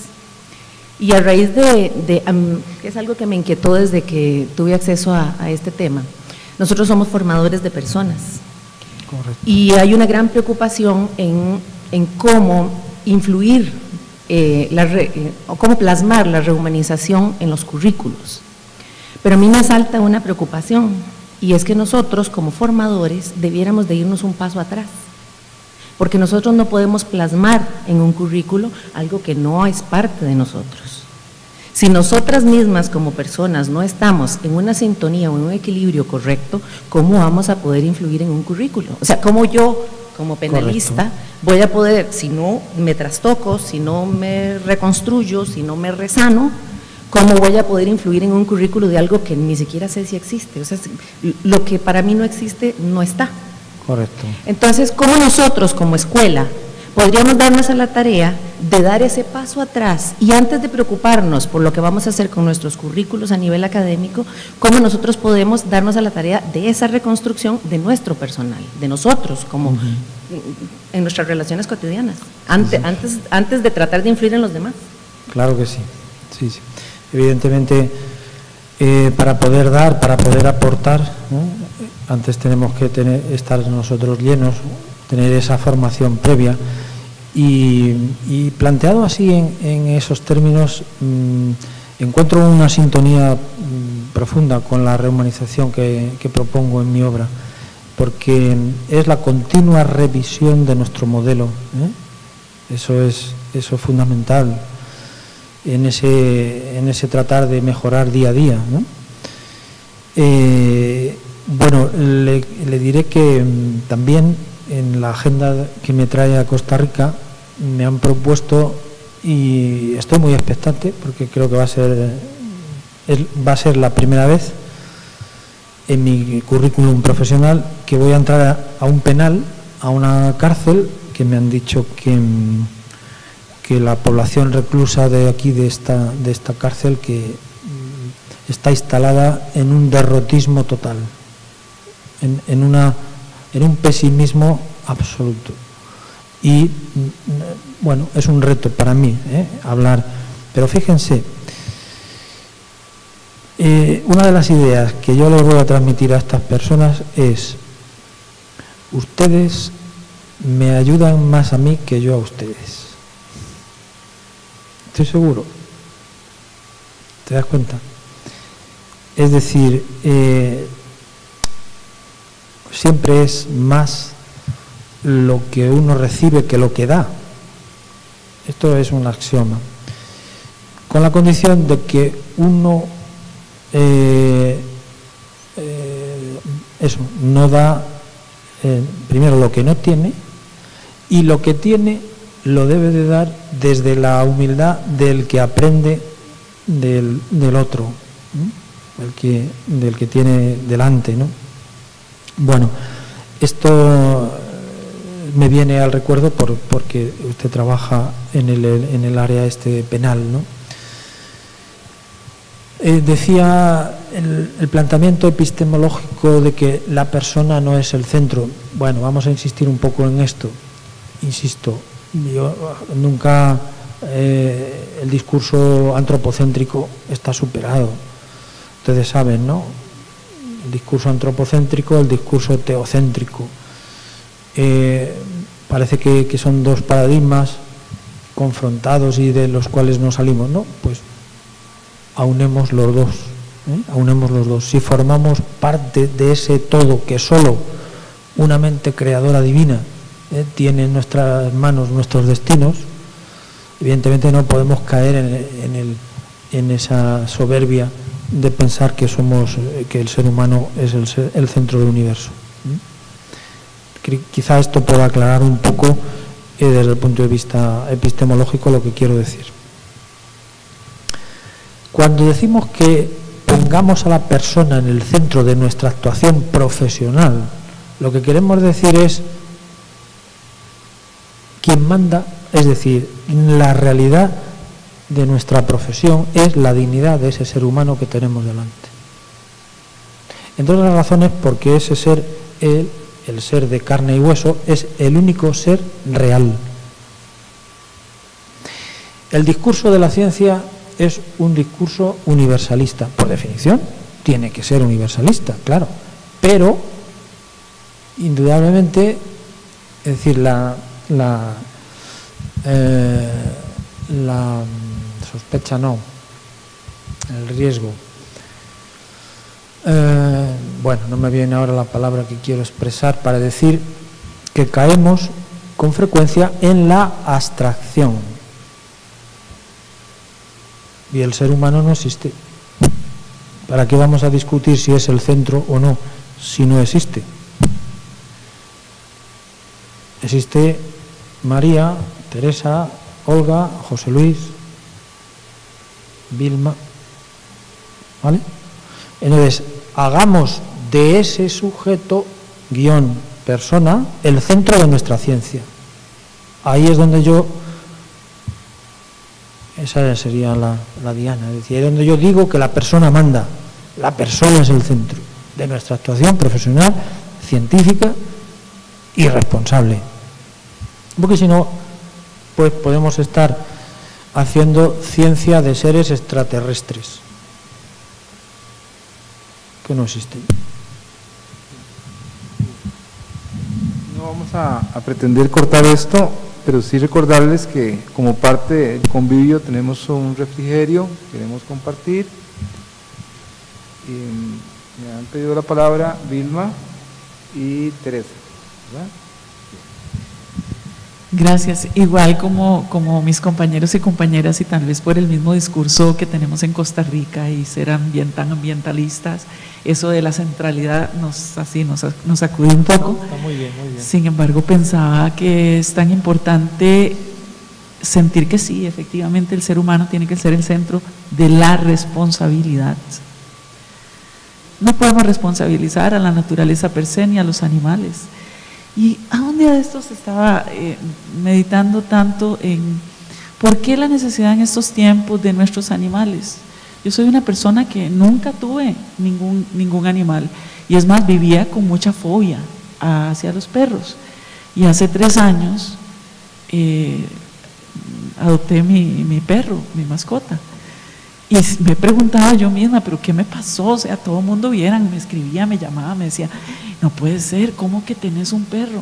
Y a raíz de, de um, que es algo que me inquietó desde que tuve acceso a, a este tema, nosotros somos formadores de personas. Correcto. Y hay una gran preocupación en, en cómo influir, eh, la re, eh, o cómo plasmar la rehumanización en los currículos. Pero a mí me asalta una preocupación, y es que nosotros como formadores debiéramos de irnos un paso atrás, porque nosotros no podemos plasmar en un currículo algo que no es parte de nosotros. Si nosotras mismas como personas no estamos en una sintonía o en un equilibrio correcto, ¿cómo vamos a poder influir en un currículo? O sea, ¿cómo yo como penalista Correcto. voy a poder, si no me trastoco, si no me reconstruyo, si no me resano, cómo voy a poder influir en un currículo de algo que ni siquiera sé si existe? O sea, lo que para mí no existe, no está. Correcto. Entonces, ¿cómo nosotros como escuela podríamos darnos a la tarea de dar ese paso atrás y antes de preocuparnos por lo que vamos a hacer con nuestros currículos a nivel académico, cómo nosotros podemos darnos a la tarea de esa reconstrucción de nuestro personal, de nosotros como uh-huh. en nuestras relaciones cotidianas, antes, uh-huh. antes, antes de tratar de influir en los demás? Claro que sí, sí, sí. Evidentemente, eh, para poder dar, para poder aportar, ¿no? Antes tenemos que tener, estar nosotros llenos, tener esa formación previa, y, y planteado así en, en esos términos, mmm, encuentro una sintonía mmm, profunda con la rehumanización que, que propongo en mi obra, porque es la continua revisión de nuestro modelo, ¿eh? Eso es, eso es fundamental en ese, en ese tratar de mejorar día a día, ¿no? Eh, bueno, le, le diré que mmm, también en la agenda que me trae a Costa Rica me han propuesto y estoy muy expectante porque creo que va a ser, es, va a ser la primera vez en mi currículum profesional que voy a entrar a, a un penal, a una cárcel, que me han dicho que, que la población reclusa de aquí, de esta, de esta cárcel, que está instalada en un derrotismo total, en, en, una, en un pesimismo absoluto. Y bueno, es un reto para mí ¿eh? hablar, pero fíjense, eh, una de las ideas que yo les voy a transmitir a estas personas es: ustedes me ayudan más a mí que yo a ustedes. Estoy seguro. ¿Te das cuenta? Es decir, eh, siempre es más lo que uno recibe que lo que da. Esto es un axioma. Con la condición de que uno eh, eh, eso, no da eh, primero lo que no tiene, y lo que tiene lo debe de dar desde la humildad del que aprende del, del otro, ¿no? el que, del que tiene delante, ¿no? Bueno, esto me viene al recuerdo por, porque usted trabaja en el, en el área este penal, ¿no? Eh, decía el, el planteamiento epistemológico de que la persona no es el centro. Bueno, vamos a insistir un poco en esto. Insisto, yo nunca eh, el discurso antropocéntrico está superado. Ustedes saben, ¿no? El discurso antropocéntrico, el discurso teocéntrico. Eh, parece que, que son dos paradigmas confrontados y de los cuales no salimos, ¿no? Pues aunemos los dos, ¿eh? aunemos los dos. Si formamos parte de ese todo que solo una mente creadora divina ¿eh? tiene en nuestras manos nuestros destinos, evidentemente no podemos caer en, en, el, en esa soberbia de pensar que somos, que el ser humano es el, ser, el centro del universo. ¿eh? Quizá esto pueda aclarar un poco eh, desde el punto de vista epistemológico lo que quiero decir. Cuando decimos que pongamos a la persona en el centro de nuestra actuación profesional, lo que queremos decir es quien manda, es decir, la realidad de nuestra profesión es la dignidad de ese ser humano que tenemos delante. Entre otras razones, porque ese ser, el, el ser de carne y hueso, es el único ser real. El discurso de la ciencia es un discurso universalista, por definición, tiene que ser universalista, claro, pero indudablemente, es decir, la, la, eh, la sospecha no, el riesgo, eh, bueno, no me viene ahora la palabra que quiero expresar para decir que caemos con frecuencia en la abstracción. Y el ser humano no existe. ¿Para qué vamos a discutir si es el centro o no, si no existe? Existe María, Teresa, Olga, José Luis, Vilma. ¿Vale? Entonces, hagamos de ese sujeto, guión, persona, el centro de nuestra ciencia. Ahí es donde yo... Esa sería la, la diana, es decir, es donde yo digo que la persona manda, la persona es el centro de nuestra actuación profesional, científica y responsable. Porque si no, pues podemos estar haciendo ciencia de seres extraterrestres, que no existen. No vamos a, a pretender cortar esto, pero sí recordarles que como parte del convivio tenemos un refrigerio, queremos compartir. Y me han pedido la palabra Vilma y Teresa, ¿verdad? Gracias. Igual como, como mis compañeros y compañeras, y tal vez por el mismo discurso que tenemos en Costa Rica y ser ambient, tan ambientalistas, eso de la centralidad nos así nos, nos sacude un poco. Está muy bien, muy bien. Sin embargo, pensaba que es tan importante sentir que sí, efectivamente el ser humano tiene que ser el centro de la responsabilidad. No podemos responsabilizar a la naturaleza per se ni a los animales. Y a un día de estos estaba eh, meditando tanto en por qué la necesidad en estos tiempos de nuestros animales. Yo soy una persona que nunca tuve ningún, ningún animal, y es más, vivía con mucha fobia hacia los perros. Y hace tres años eh, adopté mi, mi perro, mi mascota. Y me preguntaba yo misma, ¿pero qué me pasó? O sea, todo el mundo vieran, me escribía, me llamaba, me decía, no puede ser, ¿cómo que tenés un perro?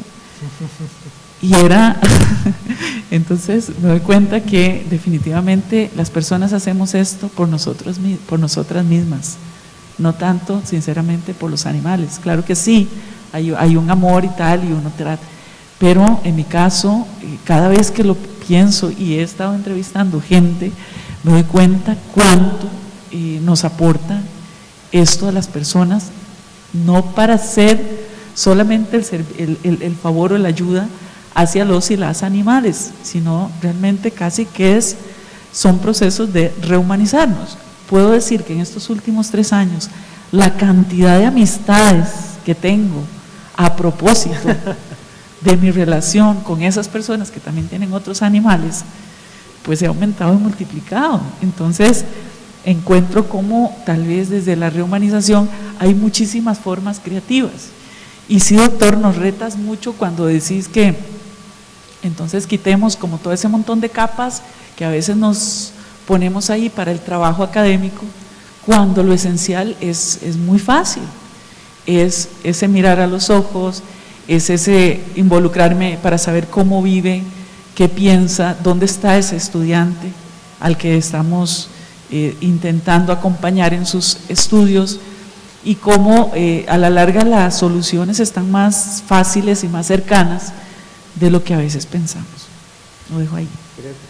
Y era, entonces me doy cuenta que definitivamente las personas hacemos esto por nosotros, por nosotras mismas, no tanto, sinceramente, por los animales. Claro que sí, hay, hay un amor y tal, y uno trata, pero en mi caso, cada vez que lo pienso y he estado entrevistando gente, me doy cuenta cuánto eh, nos aporta esto a las personas, no para hacer solamente el, el, el, el favor o la ayuda hacia los y las animales, sino realmente casi que es, son procesos de rehumanizarnos. Puedo decir que en estos últimos tres años, la cantidad de amistades que tengo a propósito de mi relación con esas personas que también tienen otros animales, pues se ha aumentado y multiplicado. Entonces encuentro cómo tal vez desde la rehumanización hay muchísimas formas creativas. Y sí, doctor, nos retas mucho cuando decís que entonces quitemos como todo ese montón de capas que a veces nos ponemos ahí para el trabajo académico, cuando lo esencial es, es muy fácil, es ese mirar a los ojos, es ese involucrarme para saber cómo vive, qué piensa, dónde está ese estudiante al que estamos eh, intentando acompañar en sus estudios, y cómo eh, a la larga las soluciones están más fáciles y más cercanas de lo que a veces pensamos. Lo dejo ahí.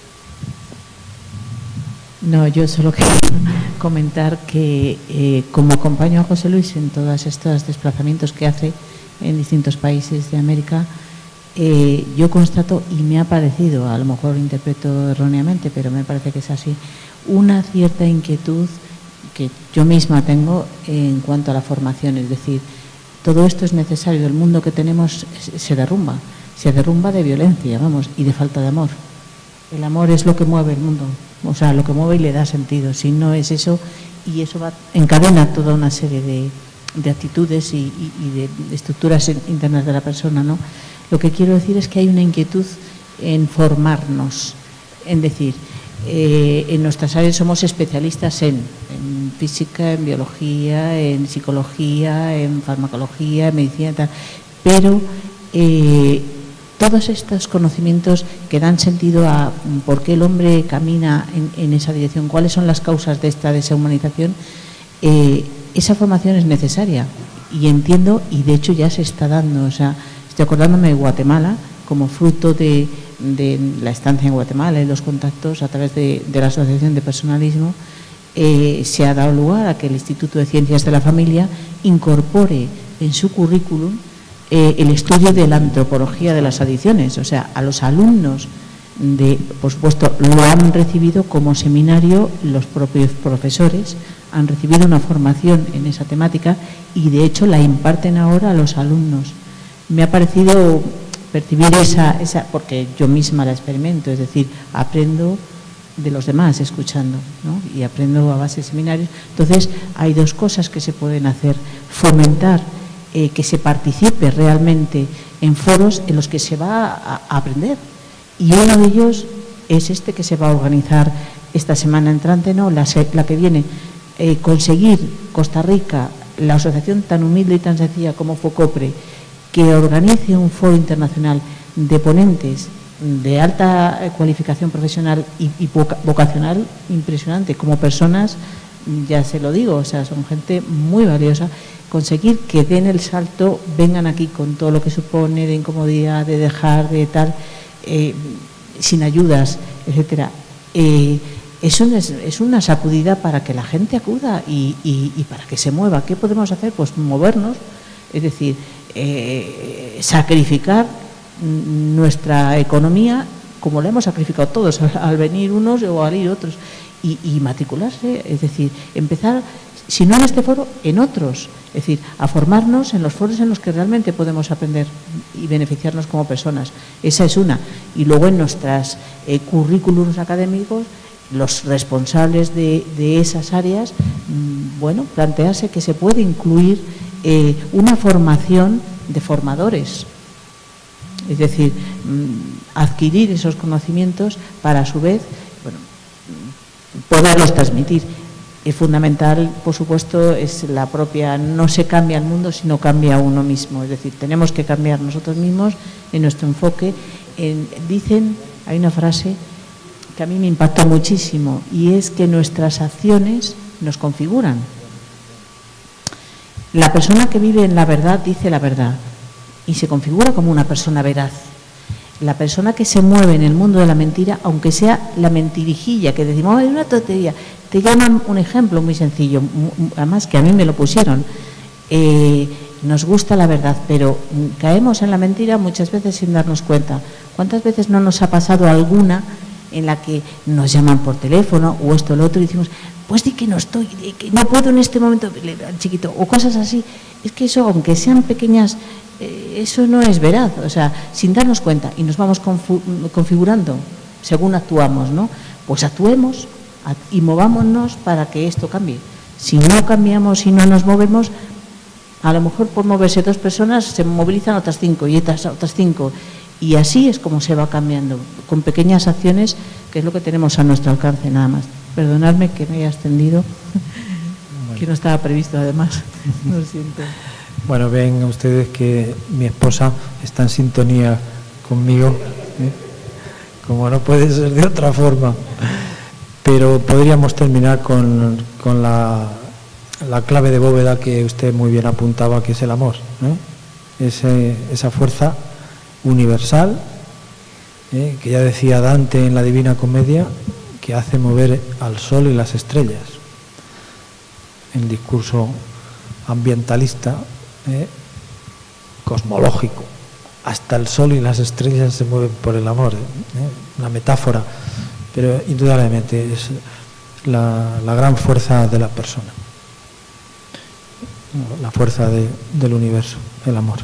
No, yo solo quería comentar que eh, como acompaño a José Luis en todos estos desplazamientos que hace en distintos países de América, eh, yo constato, y me ha parecido, a lo mejor interpreto erróneamente, pero me parece que es así, una cierta inquietud que yo misma tengo en cuanto a la formación. Es decir, todo esto es necesario, el mundo que tenemos se derrumba, se derrumba de violencia, vamos, y de falta de amor. El amor es lo que mueve el mundo, o sea, lo que mueve y le da sentido. Si no es eso, y eso va, encadena toda una serie de, de actitudes y, y, y de estructuras internas de la persona, ¿no? Lo que quiero decir es que hay una inquietud en formarnos, en decir, eh, en nuestras áreas somos especialistas en, en física, en biología, en psicología, en farmacología, en medicina, tal, pero eh, todos estos conocimientos que dan sentido a por qué el hombre camina en, en esa dirección, cuáles son las causas de esta deshumanización, eh, esa formación es necesaria, y entiendo, y de hecho ya se está dando. O sea, estoy acordándome de Guatemala como fruto de, de la estancia en Guatemala y los contactos a través de, de la Asociación de Personalismo. Eh, se ha dado lugar a que el Instituto de Ciencias de la Familia incorpore en su currículum eh, el estudio de la antropología de las adicciones. O sea, a los alumnos, de, por supuesto, lo han recibido como seminario, los propios profesores han recibido una formación en esa temática y de hecho la imparten ahora a los alumnos. Me ha parecido percibir esa, esa porque yo misma la experimento, es decir, aprendo de los demás escuchando, ¿no? Y aprendo a base de seminarios. Entonces hay dos cosas que se pueden hacer: fomentar eh, que se participe realmente en foros en los que se va a, a aprender, y uno de ellos es este que se va a organizar esta semana entrante, no, la, la que viene, eh, conseguir Costa Rica, la asociación tan humilde y tan sencilla como FOCOPRE, que organice un foro internacional de ponentes de alta cualificación profesional y, y vocacional impresionante, como personas, ya se lo digo, o sea, son gente muy valiosa. Conseguir que den el salto, vengan aquí con todo lo que supone de incomodidad, de dejar, de tal, eh, sin ayudas, etcétera. Eh, eso es, es una sacudida para que la gente acuda y, y, y para que se mueva. ¿Qué podemos hacer? Pues movernos, es decir, eh, sacrificar nuestra economía como lo hemos sacrificado todos al, al venir unos o al ir otros, y, y matricularse, es decir, empezar, si no en este foro, en otros, es decir, a formarnos en los foros en los que realmente podemos aprender y beneficiarnos como personas. Esa es una. Y luego en nuestras eh, currículums académicos, los responsables de, de esas áreas, mmm, bueno, plantearse que se puede incluir eh, una formación de formadores. Es decir, adquirir esos conocimientos para a su vez, bueno, poderlos transmitir. Es fundamental, por supuesto, es la propia, no se cambia el mundo, sino cambia uno mismo. Es decir, tenemos que cambiar nosotros mismos en nuestro enfoque. En, dicen, hay una frase que a mí me impactó muchísimo, y es que nuestras acciones nos configuran. La persona que vive en la verdad dice la verdad y se configura como una persona veraz. La persona que se mueve en el mundo de la mentira, aunque sea la mentirijilla, que decimos, es una tontería, te llaman un ejemplo muy sencillo, además que a mí me lo pusieron, eh, nos gusta la verdad, pero caemos en la mentira muchas veces sin darnos cuenta. ¿Cuántas veces no nos ha pasado alguna en la que nos llaman por teléfono o esto o lo otro y decimos, pues di que no estoy, que no puedo en este momento, chiquito, o cosas así? Es que eso, aunque sean pequeñas, eh, eso no es veraz, o sea, sin darnos cuenta, y nos vamos configurando según actuamos, ¿no? Pues actuemos y movámonos para que esto cambie. Si no cambiamos y no nos movemos, a lo mejor por moverse dos personas se movilizan otras cinco y otras, otras cinco, y así es como se va cambiando, con pequeñas acciones, que es lo que tenemos a nuestro alcance, nada más. Perdonadme que me haya extendido, bueno, que no estaba previsto además, lo siento. Bueno, ven ustedes que mi esposa está en sintonía conmigo, ¿eh? Como no puede ser de otra forma. Pero podríamos terminar con, con la, la clave de bóveda que usted muy bien apuntaba, que es el amor, ¿eh? Ese, esa fuerza universal, ¿eh? Que ya decía Dante en la Divina Comedia, que hace mover al sol y las estrellas. El discurso ambientalista, ¿eh? cosmológico, hasta el sol y las estrellas se mueven por el amor, ¿eh? Una metáfora, pero indudablemente es la, la gran fuerza de la persona, la fuerza de, del universo, el amor.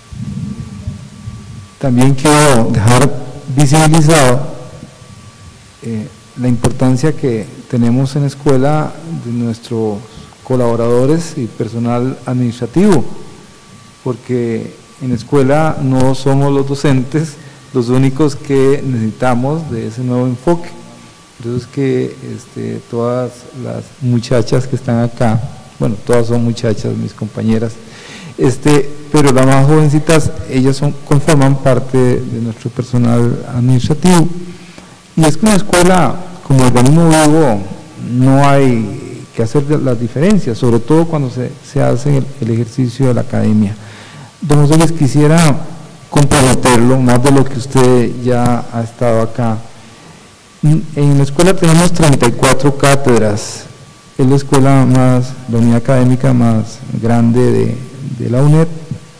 También quiero dejar visibilizado eh, la importancia que tenemos en la escuela de nuestros colaboradores y personal administrativo, porque en la escuela no somos los docentes los únicos que necesitamos de ese nuevo enfoque. Entonces que este, todas las muchachas que están acá, bueno, todas son muchachas, mis compañeras, este, pero las más jovencitas, ellas son, conforman parte de nuestro personal administrativo. Y es que en la escuela, como organismo vivo, no hay que hacer las diferencias, sobre todo cuando se, se hace el, el ejercicio de la academia. Don José, les quisiera comprometerlo, más de lo que usted ya ha estado acá. En la escuela tenemos treinta y cuatro cátedras, es la escuela más, la unidad académica más grande de, de la UNED,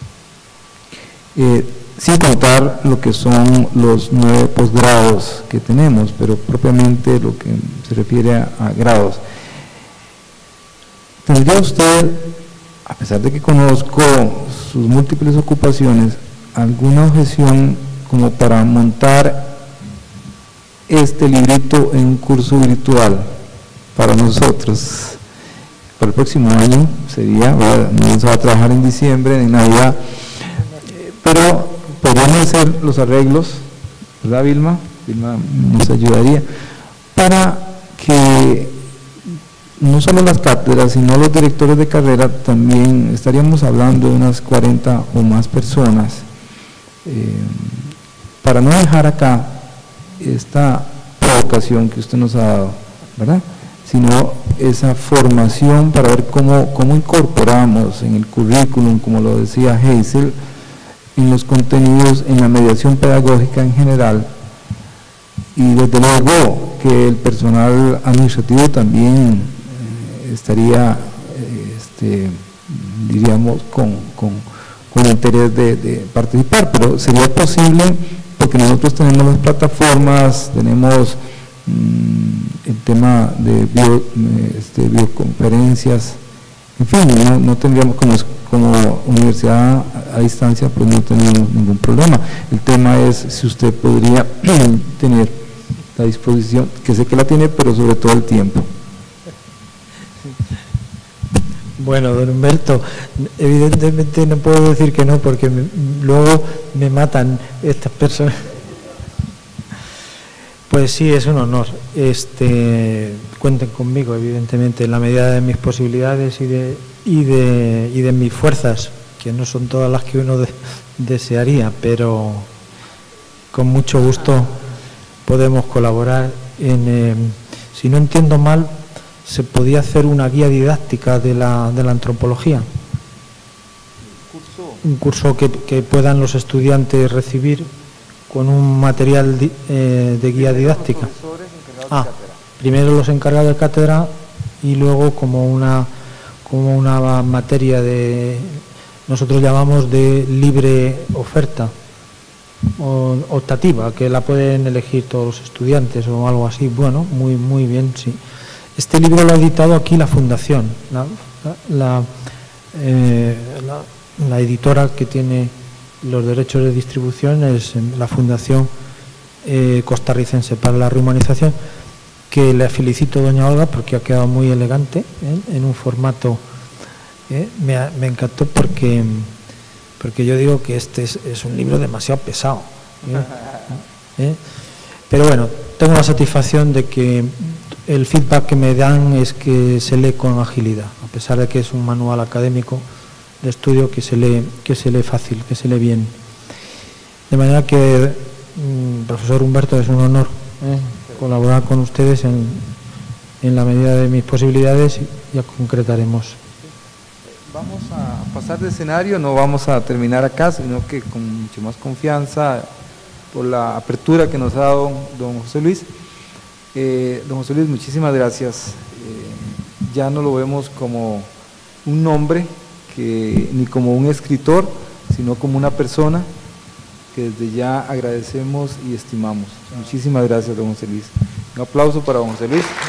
eh, sin contar lo que son los nueve posgrados que tenemos, pero propiamente lo que se refiere a, a grados. ¿Tendría usted, a pesar de que conozco sus múltiples ocupaciones, alguna objeción como para montar este librito en un curso virtual para nosotros? Para el próximo año sería, no se va a trabajar en diciembre, en Navidad, pero podríamos hacer los arreglos, ¿verdad, Vilma? Vilma nos ayudaría, para que no solo las cátedras, sino los directores de carrera, también estaríamos hablando de unas cuarenta o más personas, eh, para no dejar acá esta provocación que usted nos ha dado, ¿verdad? Sino esa formación para ver cómo, cómo incorporamos en el currículum, como lo decía Hazel, en los contenidos, en la mediación pedagógica en general, y desde luego que el personal administrativo también eh, estaría, eh, este, diríamos, con, con, con interés de, de participar, pero sería posible porque nosotros tenemos las plataformas, tenemos mmm, el tema de bio, este, bioconferencias, en fin, no, no tendríamos como, como universidad a, a distancia, pues no tenemos ningún problema. El tema es si usted podría tener la disposición, que sé que la tiene, pero sobre todo el tiempo. Bueno, don Humberto, evidentemente no puedo decir que no, porque me, luego me matan estas personas. Pues sí, es un honor. Este, cuenten conmigo, evidentemente, en la medida de mis posibilidades y de, y de, y de mis fuerzas, que no son todas las que uno de, desearía, pero con mucho gusto podemos colaborar en, eh, si no entiendo mal, se podía hacer una guía didáctica de la, de la antropología. Un curso que, que puedan los estudiantes recibir con un material di, eh, de guía didáctica. Ah, primero los encargados de cátedra y luego como una, como una materia de, nosotros llamamos de libre oferta, o optativa, que la pueden elegir todos los estudiantes o algo así. Bueno, muy, muy bien, sí. Este libro lo ha editado aquí la Fundación, la, la, eh, la, la editora que tiene los derechos de distribución es la Fundación eh, Costarricense para la Rehumanización, que le felicito, doña Olga, porque ha quedado muy elegante, ¿eh? En un formato, ¿eh? me, me encantó porque, porque yo digo que este es, es un libro demasiado pesado, ¿eh? ¿Eh? Pero bueno, tengo la satisfacción de que el feedback que me dan es que se lee con agilidad, a pesar de que es un manual académico de estudio que se lee, que se lee fácil, que se lee bien. De manera que, mmm, profesor Humberto, es un honor ¿eh? colaborar con ustedes en, en la medida de mis posibilidades y ya concretaremos. Vamos a pasar de escenario, no vamos a terminar acá, sino que con mucho más confianza por la apertura que nos ha dado don José Luis. Eh, don José Luis, muchísimas gracias. Eh, ya no lo vemos como un nombre, que, ni como un escritor, sino como una persona que desde ya agradecemos y estimamos. Muchísimas gracias, don José Luis. Un aplauso para don José Luis.